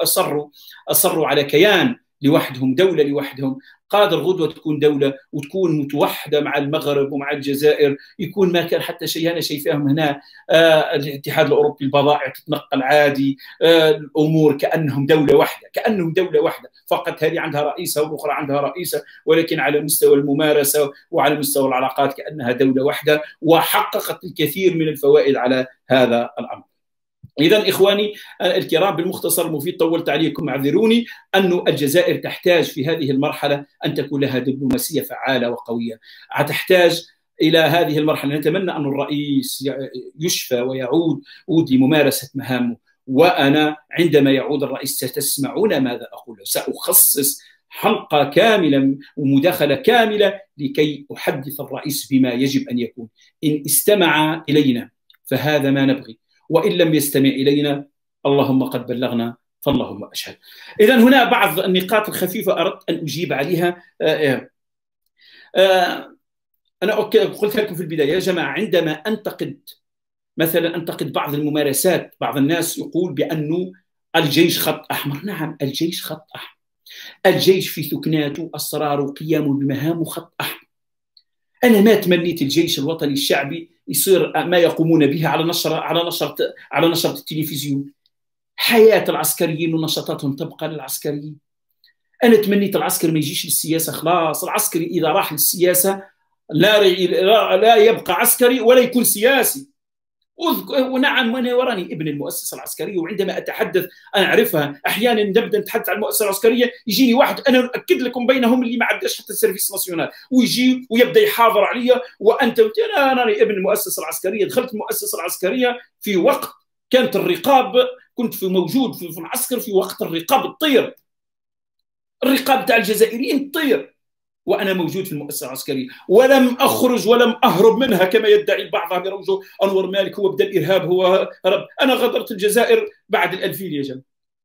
Speaker 1: أصروا على كيان لوحدهم، دولة لوحدهم، قادر غدوة تكون دولة وتكون متوحدة مع المغرب ومع الجزائر، يكون ما كان حتى شيء. أنا شايفاهم هنا الاتحاد الأوروبي البضائع تتنقل عادي، الأمور كأنهم دولة واحدة، فقط هذه عندها رئيسة والأخرى عندها رئيسة، ولكن على مستوى الممارسة وعلى مستوى العلاقات كأنها دولة واحدة، وحققت الكثير من الفوائد على هذا الأمر. إذا إخواني الكرام، بالمختصر المفيد طولت عليكم، معذروني، أن الجزائر تحتاج في هذه المرحلة أن تكون لها دبلوماسية فعالة وقوية. تحتاج إلى هذه المرحلة. نتمنى أن الرئيس يشفى ويعود لممارسة مهامه، وأنا عندما يعود الرئيس ستسمعون ماذا أقول. سأخصص حلقة كاملة ومداخلة كاملة لكي أحدث الرئيس بما يجب أن يكون. إن استمع إلينا فهذا ما نبغي، وإن لم يستمع إلينا اللهم قد بلغنا فاللهم أشهد. إذا هنا بعض النقاط الخفيفة أردت أن أجيب عليها. أنا قلت لكم في البداية يا جماعة، عندما أنتقد بعض الممارسات، بعض الناس يقول بأنه الجيش خط أحمر. نعم، الجيش خط أحمر. الجيش في ثكناته، أسراره، قيامه بمهامه خط أحمر. أنا ما تمنيت الجيش الوطني الشعبي يصير ما يقومون به على نشرة التلفزيون. حياة العسكريين ونشاطاتهم تبقى للعسكريين. أنا تمنيت العسكري ما يجيش للسياسة، خلاص العسكري إذا راح للسياسة لا يبقى عسكري ولا يكون سياسي. ونعم، أنا وراني ابن المؤسسة العسكرية، وعندما أتحدث أنا أعرفها. أحيانا نبدأ نتحدث عن المؤسسة العسكرية يجيني واحد أنا أؤكد لكم بينهم اللي ما عداش حتى السيرفيس ناسيونال، ويجي ويبدأ يحاضر عليا وأنت. أنا ابن المؤسسة العسكرية، دخلت المؤسسة العسكرية في وقت كانت الرقاب، كنت موجود في العسكر في وقت الرقاب تطير، الرقاب تاع الجزائريين تطير، وأنا موجود في المؤسسة العسكرية ولم أخرج ولم أهرب منها كما يدعي البعض. يروجوا أنور مالك هو بدأ الإرهاب، هو هرب. أنا غادرت الجزائر بعد 2000 يا جماعة.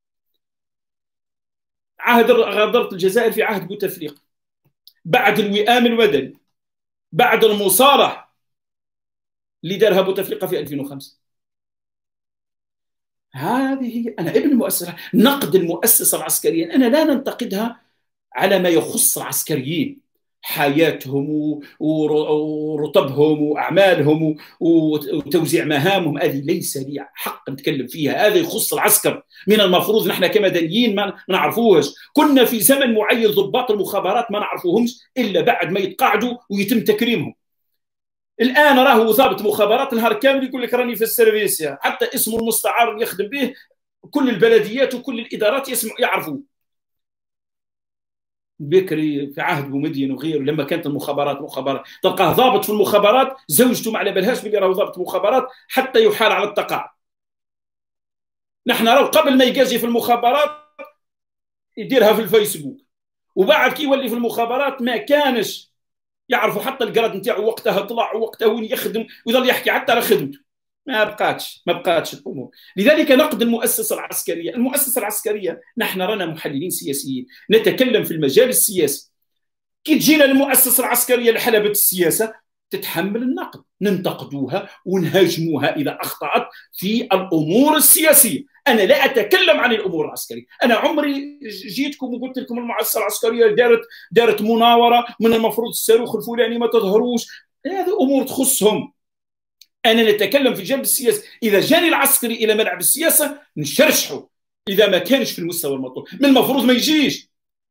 Speaker 1: غادرت الجزائر في عهد بوتفليقة، بعد الوئام المدني، بعد المصالحة اللي دارها بوتفليقة في 2005. هذه أنا ابن المؤسسة. نقد المؤسسة العسكرية أنا لا ننتقدها على ما يخص العسكريين، حياتهم ورطبهم وأعمالهم وتوزيع مهامهم، هذه ليس لي حق نتكلم فيها. هذا يخص العسكر، من المفروض نحن كمدنيين ما نعرفوهش. كنا في زمن معين ضباط المخابرات ما نعرفوهمش إلا بعد ما يتقاعدوا ويتم تكريمهم. الآن راهو ضابط مخابرات نهار كامل يقول لك راني في السيرفيس، حتى اسمه المستعار اللي يخدم به كل البلديات وكل الإدارات يعرفوه. بكري في عهد بومدين وغيره لما كانت المخابرات تلقاه ضابط في المخابرات زوجته ما على بالهاش بلي راهو ضابط مخابرات حتى يحال على التقاعد. نحن راهو قبل ما يجازي في المخابرات يديرها في الفيسبوك، وبعد كي يولي في المخابرات ما كانش يعرفوا حتى الجراد نتاعو وقتها طلع ووقتها وين يخدم، ويظل يحكي حتى على خدمته. ما بقاتش الامور. لذلك نقد المؤسسه العسكريه نحن رانا محللين سياسيين نتكلم في المجال السياسي. كي تجينا المؤسسه العسكريه لحلبة السياسه تتحمل النقد، ننتقدوها ونهاجموها اذا اخطات في الامور السياسيه. انا لا اتكلم عن الامور العسكريه. انا عمري جيتكم وقلت لكم المؤسسه العسكريه دارت مناوره من المفروض الصاروخ الفلاني ما تظهروش، هذه امور تخصهم. انا نتكلم في جانب السياسه. اذا جاني العسكري الى ملعب السياسه نشرشحه اذا ما كانش في المستوى المطلوب، من المفروض ما يجيش.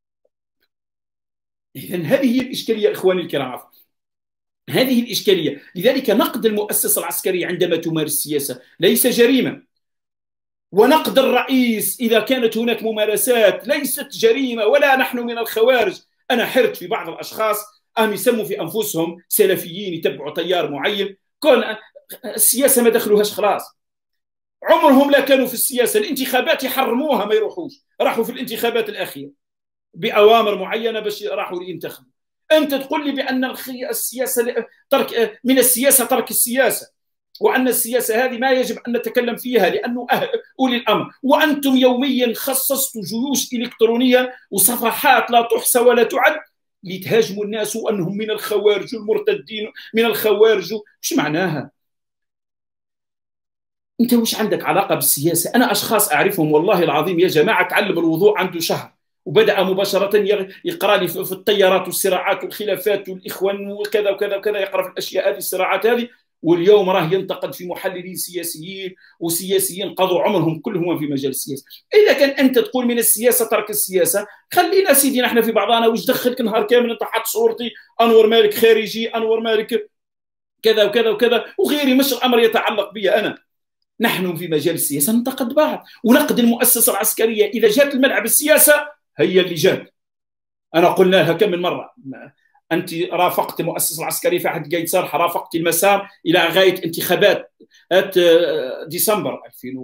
Speaker 1: اذا هذه هي الاشكاليه اخواني الكرام، هذه الاشكاليه. لذلك نقد المؤسسه العسكريه عندما تمارس السياسه ليس جريمه، ونقد الرئيس اذا كانت هناك ممارسات ليست جريمه، ولا نحن من الخوارج. انا حرت في بعض الاشخاص يسموا في انفسهم سلفيين يتبعوا تيار معين، كون السياسه ما دخلوهاش خلاص، عمرهم لا كانوا في السياسه. الانتخابات يحرموها ما يروحوش، راحوا في الانتخابات الاخيره باوامر معينه باش راحوا ينتخبوا. انت تقول لي بان السياسه ترك من السياسه ترك السياسه، وان السياسه هذه ما يجب ان نتكلم فيها لانه اولي الامر، وانتم يوميا خصصتوا جيوش الكترونيه وصفحات لا تحصى ولا تعد لتهاجموا الناس وانهم من الخوارج المرتدين من الخوارج. ايش معناها؟ انت وش عندك علاقه بالسياسه؟ انا اشخاص اعرفهم والله العظيم يا جماعه تعلم الوضوء عنده شهر وبدا مباشره يقرا لي في التيارات والصراعات والخلافات والاخوان وكذا وكذا وكذا، يقرا في الاشياء هذه الصراعات هذه، واليوم راه ينتقد في محللين سياسيين وسياسيين قضوا عمرهم كلهم في مجال السياسه. اذا كان انت تقول من السياسه ترك السياسه، خلينا سيدي نحن في بعضنا، وش دخلك نهار كامل انت حاط صورتي انور مالك خارجي، انور مالك كذا وكذا وكذا وغيري، مش الامر يتعلق بي انا. نحن في مجال السياسه ننتقد بعض، ونقد المؤسسه العسكريه اذا جات الملعب السياسه هي اللي جات. انا قلنا لها كم من مره، انت رافقت المؤسسه العسكريه في عهد قايد صالح، رافقت المسار الى غايه انتخابات ديسمبر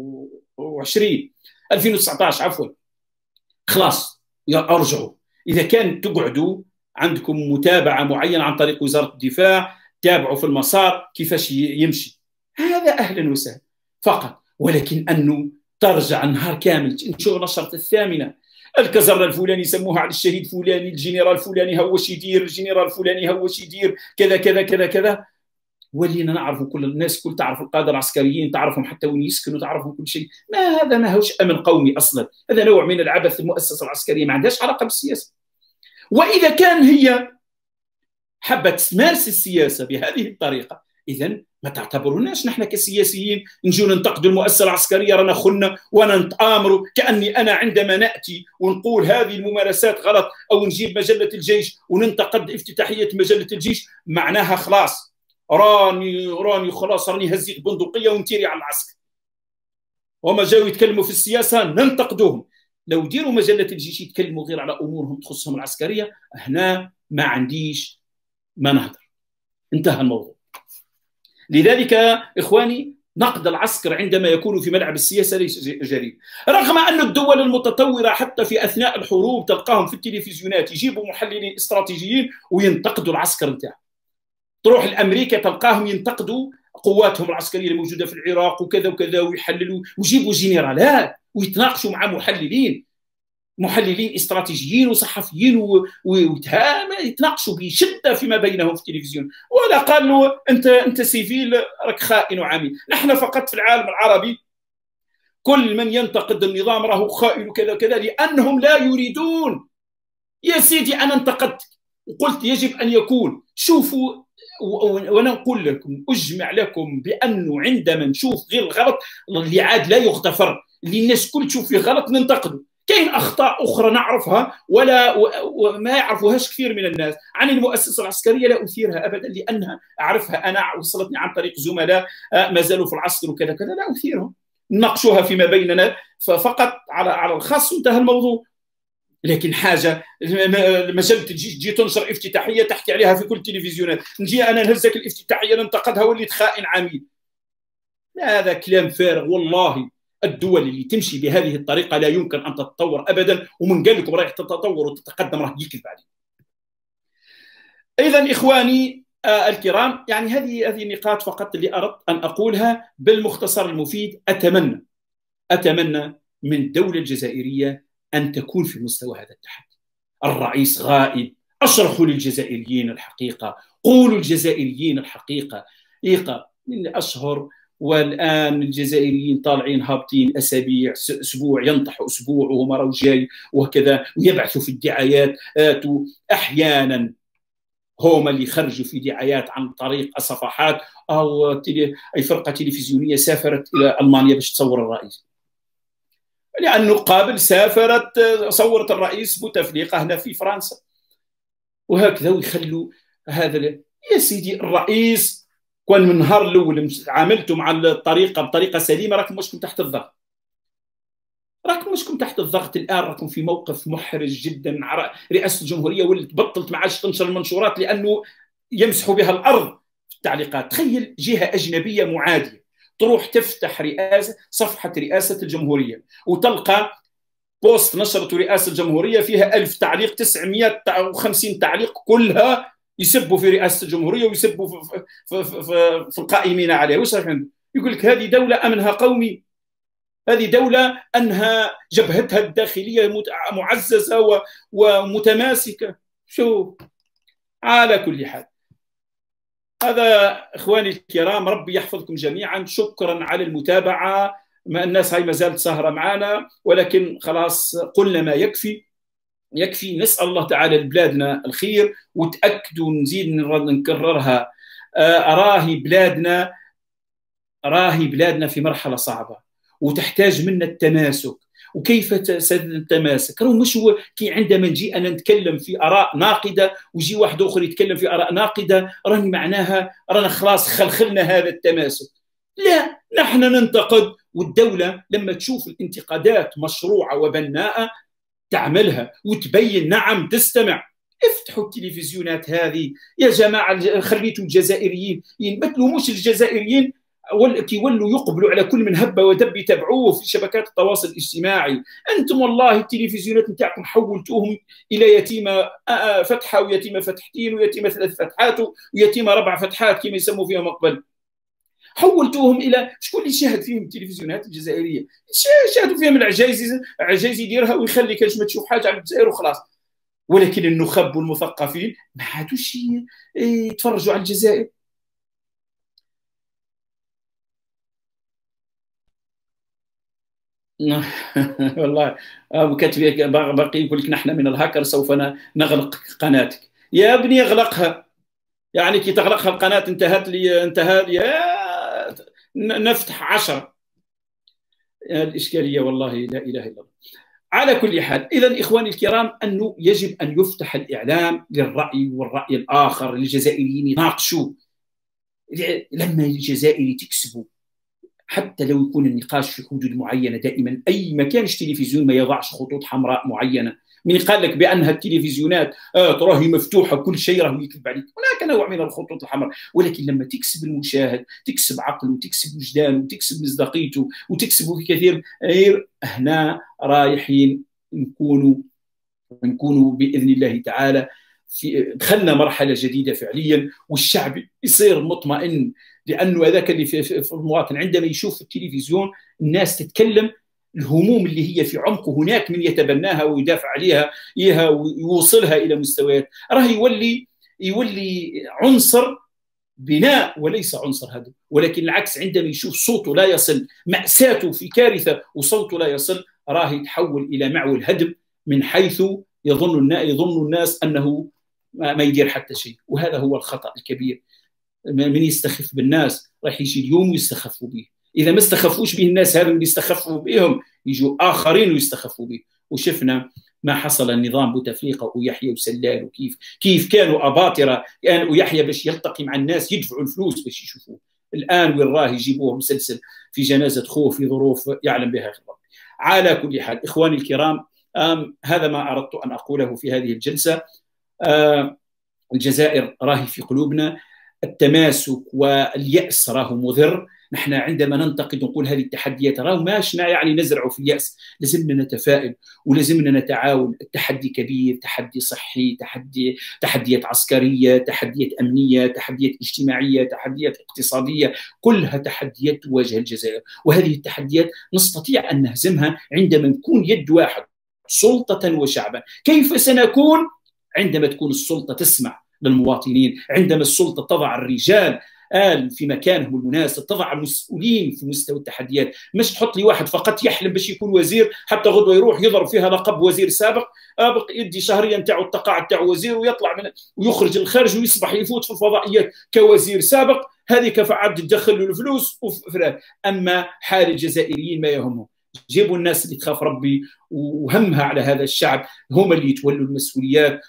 Speaker 1: 2019 عفوا. خلاص ارجعوا. اذا كان تقعدوا عندكم متابعه معينه عن طريق وزاره الدفاع، تابعوا في المسار كيفاش يمشي، هذا اهلا وسهلا فقط. ولكن انه ترجع النهار كامل نشوف نشرة الثامنه الكزر الفلاني سموها على الشهيد فلاني، الجنرال الفلاني هو واش يدير، الجنرال الفلاني هو واش يدير، كذا كذا كذا كذا. ولينا نعرفوا، كل الناس كل تعرف القاده العسكريين، تعرفهم حتى وين يسكنوا، تعرفهم كل شيء. ما هذا ما هوش امن قومي اصلا، هذا نوع من العبث. المؤسسه العسكريه ما عندهاش علاقه بالسياسه. واذا كان هي حابه تمارس السياسه بهذه الطريقه، اذا ما تعتبروناش نحن كسياسيين نجوا ننتقدوا المؤسسه العسكريه رانا خلنا وانا نتآمروا. كاني انا عندما ناتي ونقول هذه الممارسات غلط، او نجيب مجله الجيش وننتقد افتتاحيه مجله الجيش، معناها خلاص راني خلاص راني هزيت بندقيه ونتيري على العسكر. وما جاوا يتكلموا في السياسه ننتقدوهم. لو ديروا مجله الجيش يتكلموا غير على امورهم تخصهم العسكريه، هنا ما عنديش ما نهضر، انتهى الموضوع. لذلك إخواني نقد العسكر عندما يكون في ملعب السياسة ليس جريمة، رغم أن الدول المتطورة حتى في أثناء الحروب تلقاهم في التلفزيونات يجيبوا محللين استراتيجيين وينتقدوا العسكر نتاعهم. تروح لأمريكا تلقاهم ينتقدوا قواتهم العسكرية الموجودة في العراق وكذا وكذا، ويحللوا ويجيبوا جنرالات ويتناقشوا مع محللين استراتيجيين وصحفيين ويتناقشوا بشده فيما بينهم في التلفزيون، ولا قال له انت سيفيل راك خائن وعميل. نحن فقط في العالم العربي كل من ينتقد النظام راهو خائن وكذا وكذا، لانهم لا يريدون. يا سيدي انا انتقدت وقلت يجب ان يكون، شوفوا، وانا نقول لكم اجمع لكم بانه عندما نشوف غير الغلط اللي عاد لا يغتفر، اللي الناس كل تشوف فيه غلط ننتقده. كاين اخطاء اخرى نعرفها وما يعرفوهاش كثير من الناس. عن المؤسسه العسكريه لا اثيرها ابدا، لانها اعرفها انا، وصلتني عن طريق زملاء ما زالوا في العسكر وكذا كذا، لا اثيرهم، نناقشوها فيما بيننا فقط على الخاص وانتهى الموضوع. لكن حاجه مجله الجيش تجي تنشر افتتاحيه تحكي عليها في كل التلفزيونات، نجي انا نهزك الافتتاحيه ننتقدها وليت خائن عميل. هذا كلام فارغ والله. الدول اللي تمشي بهذه الطريقه لا يمكن ان تتطور ابدا، ومن قال لكم راح تتطور وتتقدم راح يكذب عليه. اذا اخواني الكرام، يعني هذه النقاط فقط اللي اردت ان اقولها بالمختصر المفيد. اتمنى من الدوله الجزائريه ان تكون في مستوى هذا التحدي. الرئيس غائب، اشرحوا للجزائريين الحقيقه، قولوا للجزائريين الحقيقه. من اشهر والان الجزائريين طالعين هابطين اسابيع، اسبوع ينطحوا اسبوع وهم راهو جاي وهكذا، ويبعثوا في الدعايات. احيانا هما اللي خرجوا في دعايات عن طريق الصفحات او اي فرقه تلفزيونيه سافرت الى المانيا باش تصور الرئيس، لانه قابل سافرت صورت الرئيس بوتفليقه هنا في فرنسا وهكذا، ويخلوا هذا. يا سيدي الرئيس كون من النهار الاول عاملتوا مع الطريقه بطريقه سليمه، راكم مشكم تحت الضغط، راكم مشكم تحت الضغط. الان راكم في موقف محرج جدا. رئاسه الجمهوريه ولت بطلت ما عادش تنشر المنشورات لانه يمسحوا بها الارض في التعليقات. تخيل جهه اجنبيه معاديه تروح تفتح صفحه رئاسه الجمهوريه وتلقى بوست نشرته رئاسه الجمهوريه فيها 1000 تعليق، 950 تعليق كلها يسبوا في رئاسه الجمهوريه ويسبوا في القائمين عليها. وش راح يقول لك هذه دوله امنها قومي، هذه دوله انها جبهتها الداخليه معززه ومتماسكه. شو على كل حال، هذا اخواني الكرام، ربي يحفظكم جميعا. شكرا على المتابعه. ما الناس هاي ما زالت سهره معنا، ولكن خلاص قلنا ما يكفي. نسال الله تعالى لبلادنا الخير، وتاكدوا نزيد نكررها، راهي بلادنا في مرحله صعبه وتحتاج منا التماسك. وكيف التماسك؟ راهو مش هو كي عندما نجي انا نتكلم في اراء ناقده ويجي واحد اخر يتكلم في اراء ناقده راني معناها رانا خلاص خلخلنا هذا التماسك. لا، نحن ننتقد، والدوله لما تشوف الانتقادات مشروعه وبناءه تعملها وتبين، نعم تستمع. افتحوا التلفزيونات هذه يا جماعه، خليتوا الجزائريين ينبتلوا، مش الجزائريين يولوا يقبلوا على كل من هب ودب يتابعوه في شبكات التواصل الاجتماعي. انتم والله التلفزيونات نتاعكم حولتوهم الى يتيمه فتحه ويتيمه فتحتين ويتيمه 3 فتحات ويتيمه 4 فتحات كما يسموا فيهم قبل. حولتوهم الى شكون اللي شاهد فيهم التلفزيونات الجزائريه؟ شاهدوا فيهم العجايز يديرها ويخلي كاش ما تشوف حاجه على الجزائر وخلاص. ولكن النخب والمثقفين ما عادوش يتفرجوا على الجزائر. والله كاتب باقي يقول لك نحن من الهاكر سوف نغلق قناتك. يا ابني اغلقها، يعني كي تغلقها القناه انتهى لي نفتح 10. الاشكاليه والله لا اله الا الله. على كل حال، اذا اخواني الكرام، انه يجب ان يفتح الاعلام للراي والراي الاخر، للجزائريين يناقشوا. لما الجزائري تكسبوا حتى لو يكون النقاش في حدود معينه، دائما اي ما كانش تلفزيون ما يضعش خطوط حمراء معينه. من قال لك بانها التلفزيونات تراهي مفتوحه كل شيء راهو يكذب عليك، هناك نوع من الخطوط الحمراء. ولكن لما تكسب المشاهد، تكسب عقله وتكسب وجدانه وتكسب مصداقيته وتكسبه في كثير، هنا رايحين نكونوا باذن الله تعالى دخلنا مرحله جديده فعليا، والشعب يصير مطمئن. لانه هذاك اللي في المواطن عندما يشوف التلفزيون الناس تتكلم الهموم اللي هي في عمقه، هناك من يتبناها ويدافع عليها ويوصلها الى مستويات، راه يولي عنصر بناء وليس عنصر هدم. ولكن العكس، عندما يشوف صوته لا يصل، مأساته في كارثه وصوته لا يصل، راه يتحول الى معول هدم، من حيث يظن الناس انه ما يدير حتى شيء. وهذا هو الخطأ الكبير. من يستخف بالناس راح يجي اليوم ويستخفوا به. اذا ما استخفوش به الناس هذا اللي استخفوا بهم، يجوا اخرين ويستخفوا به. وشفنا ما حصل النظام بوتفليقه ويحيى وسلال، وكيف كانوا اباطره ويحيى باش يلتقي مع الناس يدفعوا الفلوس باش يشوفوه. الان وين راه يجيبوه مسلسل في جنازه خوه في ظروف يعلم بها الرب. على كل حال اخواني الكرام، هذا ما اردت ان اقوله في هذه الجلسه. الجزائر راهي في قلوبنا، التماسك واليأس راه مضر. نحن عندما ننتقد نقول هذه التحديات راه ماشنا يعني نزرع في اليأس، لازمنا نتفائل ولازمنا نتعاون. التحدي كبير، تحدي صحي، تحديات عسكرية، تحديات أمنية، تحديات اجتماعية، تحديات اقتصادية، كلها تحديات تواجه الجزائر. وهذه التحديات نستطيع أن نهزمها عندما نكون يد واحد، سلطة وشعبا. كيف سنكون؟ عندما تكون السلطة تسمع للمواطنين، عندما السلطة تضع الرجال في مكانهم المناسب، تضع مسؤولين في مستوى التحديات، مش تحط لي واحد فقط يحلم باش يكون وزير حتى غدوه يروح يضرب فيها لقب وزير سابق، يدي شهريا نتاعو التقاعد تاعو وزير ويطلع من ويخرج الخارج ويصبح يفوت في الفضائيات كوزير سابق، هذيك فعاد تدخل له الفلوس اما حال الجزائريين ما يهمهم. جيبوا الناس اللي تخاف ربي وهمها على هذا الشعب، هم اللي يتولوا المسؤوليات،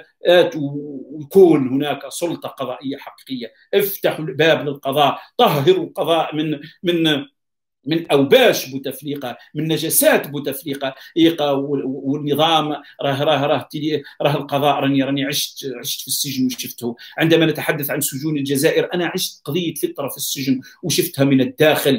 Speaker 1: ويكون هناك سلطة قضائية حقيقية. افتحوا الباب للقضاء، طهروا القضاء من اوباش بوتفليقه، من نجاسات بوتفليقه، والنظام راه القضاء. راني عشت في السجن وشفته. عندما نتحدث عن سجون الجزائر، انا عشت قضيه فتره في السجن وشفتها من الداخل.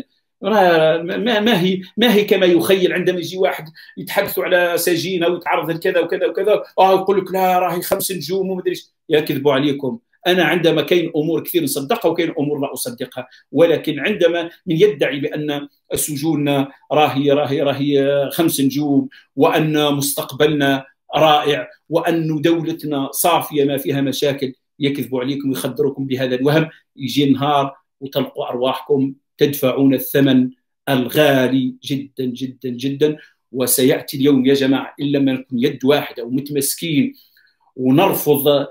Speaker 1: ما هي كما يخيل. عندما يجي واحد يتحدثوا على سجين او يتعرض لكذا وكذا وكذا، يقول لك لا راهي 5 نجوم وما ادري. يكذبوا عليكم. أنا عندما كاين أمور كثير نصدقها وكاين أمور لا أصدقها، ولكن عندما من يدعي بأن سجوننا راهي 5 نجوم، وأن مستقبلنا رائع، وأن دولتنا صافية ما فيها مشاكل، يكذبوا عليكم ويخدركم بهذا الوهم. يجي نهار وتلقوا أرواحكم تدفعون الثمن الغالي جدا جدا جدا. وسيأتي اليوم يا جماعة، إن لم نكن يد واحدة ومتمسكين ونرفض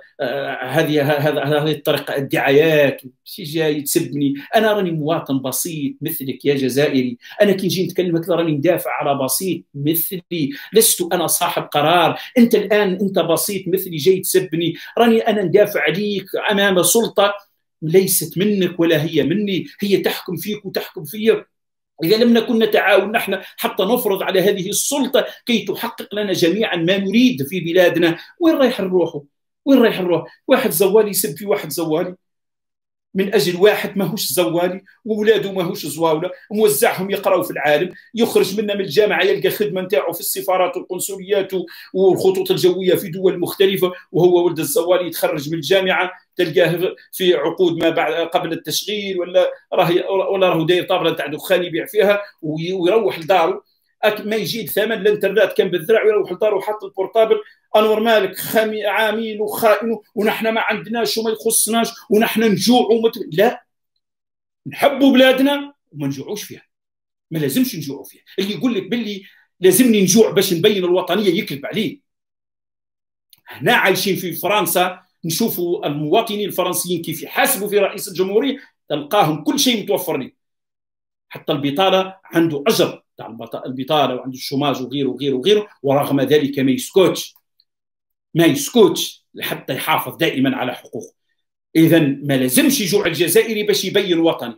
Speaker 1: هذه الطريقه، الدعايات. شي جاي تسبني، انا راني مواطن بسيط مثلك يا جزائري. انا كي نجي نتكلم هكذا راني ندافع على بسيط مثلي، لست انا صاحب قرار. انت الان انت بسيط مثلي جاي تسبني، راني انا ندافع عليك امام سلطه ليست منك ولا هي مني، هي تحكم فيك وتحكم فيا. إذا لم نكن نتعاون نحن حتى نفرض على هذه السلطة كي تحقق لنا جميعا ما نريد في بلادنا، وين رايح نروحوا؟ وين رايح نروح؟ واحد زوالي يسب في واحد زوالي من أجل واحد ماهوش زوالي وولاده ماهوش زواولة، موزعهم يقرأوا في العالم، يخرج منا من الجامعة يلقى خدمة نتاعو في السفارات والقنصليات والخطوط الجوية في دول مختلفة، وهو ولد الزوالي يتخرج من الجامعة تلقاه في عقود ما بعد قبل التشغيل، ولا راهو داير طابلة نتاع دخان يبيع فيها ويروح لداره. ما يجيد ثمن الانترنت كان بالذراع، ويروح لداره وحط البورتابل. انور مالك عامل وخائن ونحن ما عندناش وما يخصناش ونحن نجوع لا، نحبوا بلادنا وما نجوعوش فيها، ما لازمش نجوعوا فيها. اللي يقول لك باللي لازمني نجوع باش نبين الوطنيه يكذب عليه. هنا عايشين في فرنسا، نشوفوا المواطنين الفرنسيين كيف يحاسبوا في رئيس الجمهوريه، تلقاهم كل شيء متوفر لي، حتى البطاله عنده اجر تاع البطاله وعنده الشوماج وغيره وغيره وغيره، ورغم ذلك ما يسكتش حتى يحافظ دائما على حقوقه. اذا ما لازمش يجوع الجزائري باش يبين وطني.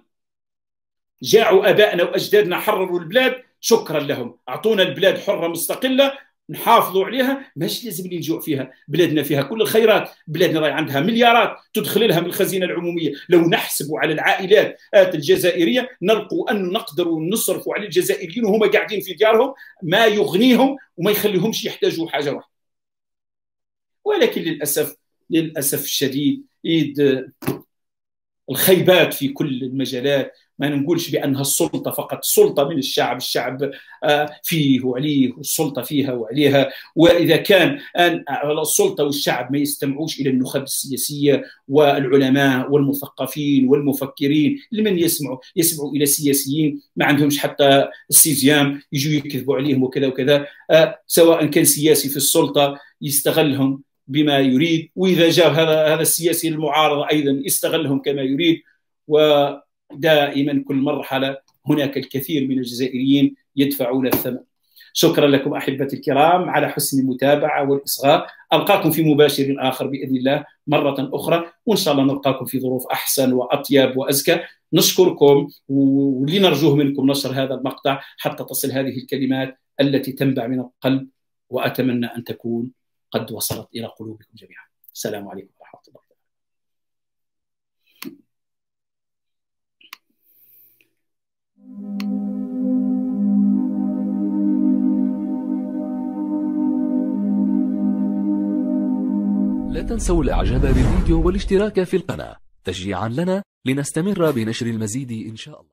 Speaker 1: جاعوا ابائنا واجدادنا حرروا البلاد، شكرا لهم، اعطونا البلاد حره مستقله نحافظوا عليها، ماش لازم نجوع فيها. بلادنا فيها كل الخيرات، بلادنا راهي عندها مليارات تدخل لها من الخزينه العموميه. لو نحسبوا على العائلات الجزائريه نلقوا ان نقدروا نصرفوا على الجزائريين وهم قاعدين في ديارهم ما يغنيهم وما يخليهمش يحتاجوا حاجه واحده. ولكن للاسف الشديد الخيبات في كل المجالات. ما نقولش بأنها السلطة فقط سلطة من الشعب، الشعب فيه وعليه والسلطة فيها وعليها. وإذا كان السلطة والشعب ما يستمعوش إلى النخب السياسية والعلماء والمثقفين والمفكرين، لمن يسمعوا إلى السياسيين ما عندهمش حتى السيزيام، يجوا يكذبوا عليهم وكذا وكذا. سواء كان سياسي في السلطة يستغلهم بما يريد، وإذا جاء هذا السياسي المعارضة أيضا يستغلهم كما يريد. ودائما كل مرحلة هناك الكثير من الجزائريين يدفعون الثمن. شكرا لكم أحبتي الكرام على حسن المتابعة والإصغاء. ألقاكم في مباشر آخر بإذن الله مرة أخرى، وإن شاء الله نلقاكم في ظروف أحسن وأطيب وأزكى. نشكركم، واللي نرجوه منكم نشر هذا المقطع حتى تصل هذه الكلمات التي تنبع من القلب، وأتمنى أن تكون قد وصلت إلى قلوبكم جميعا. السلام عليكم ورحمة الله.
Speaker 3: لا تنسوا الاعجاب بالفيديو والاشتراك في القناة تشجيعا لنا لنستمر بنشر المزيد إن شاء الله.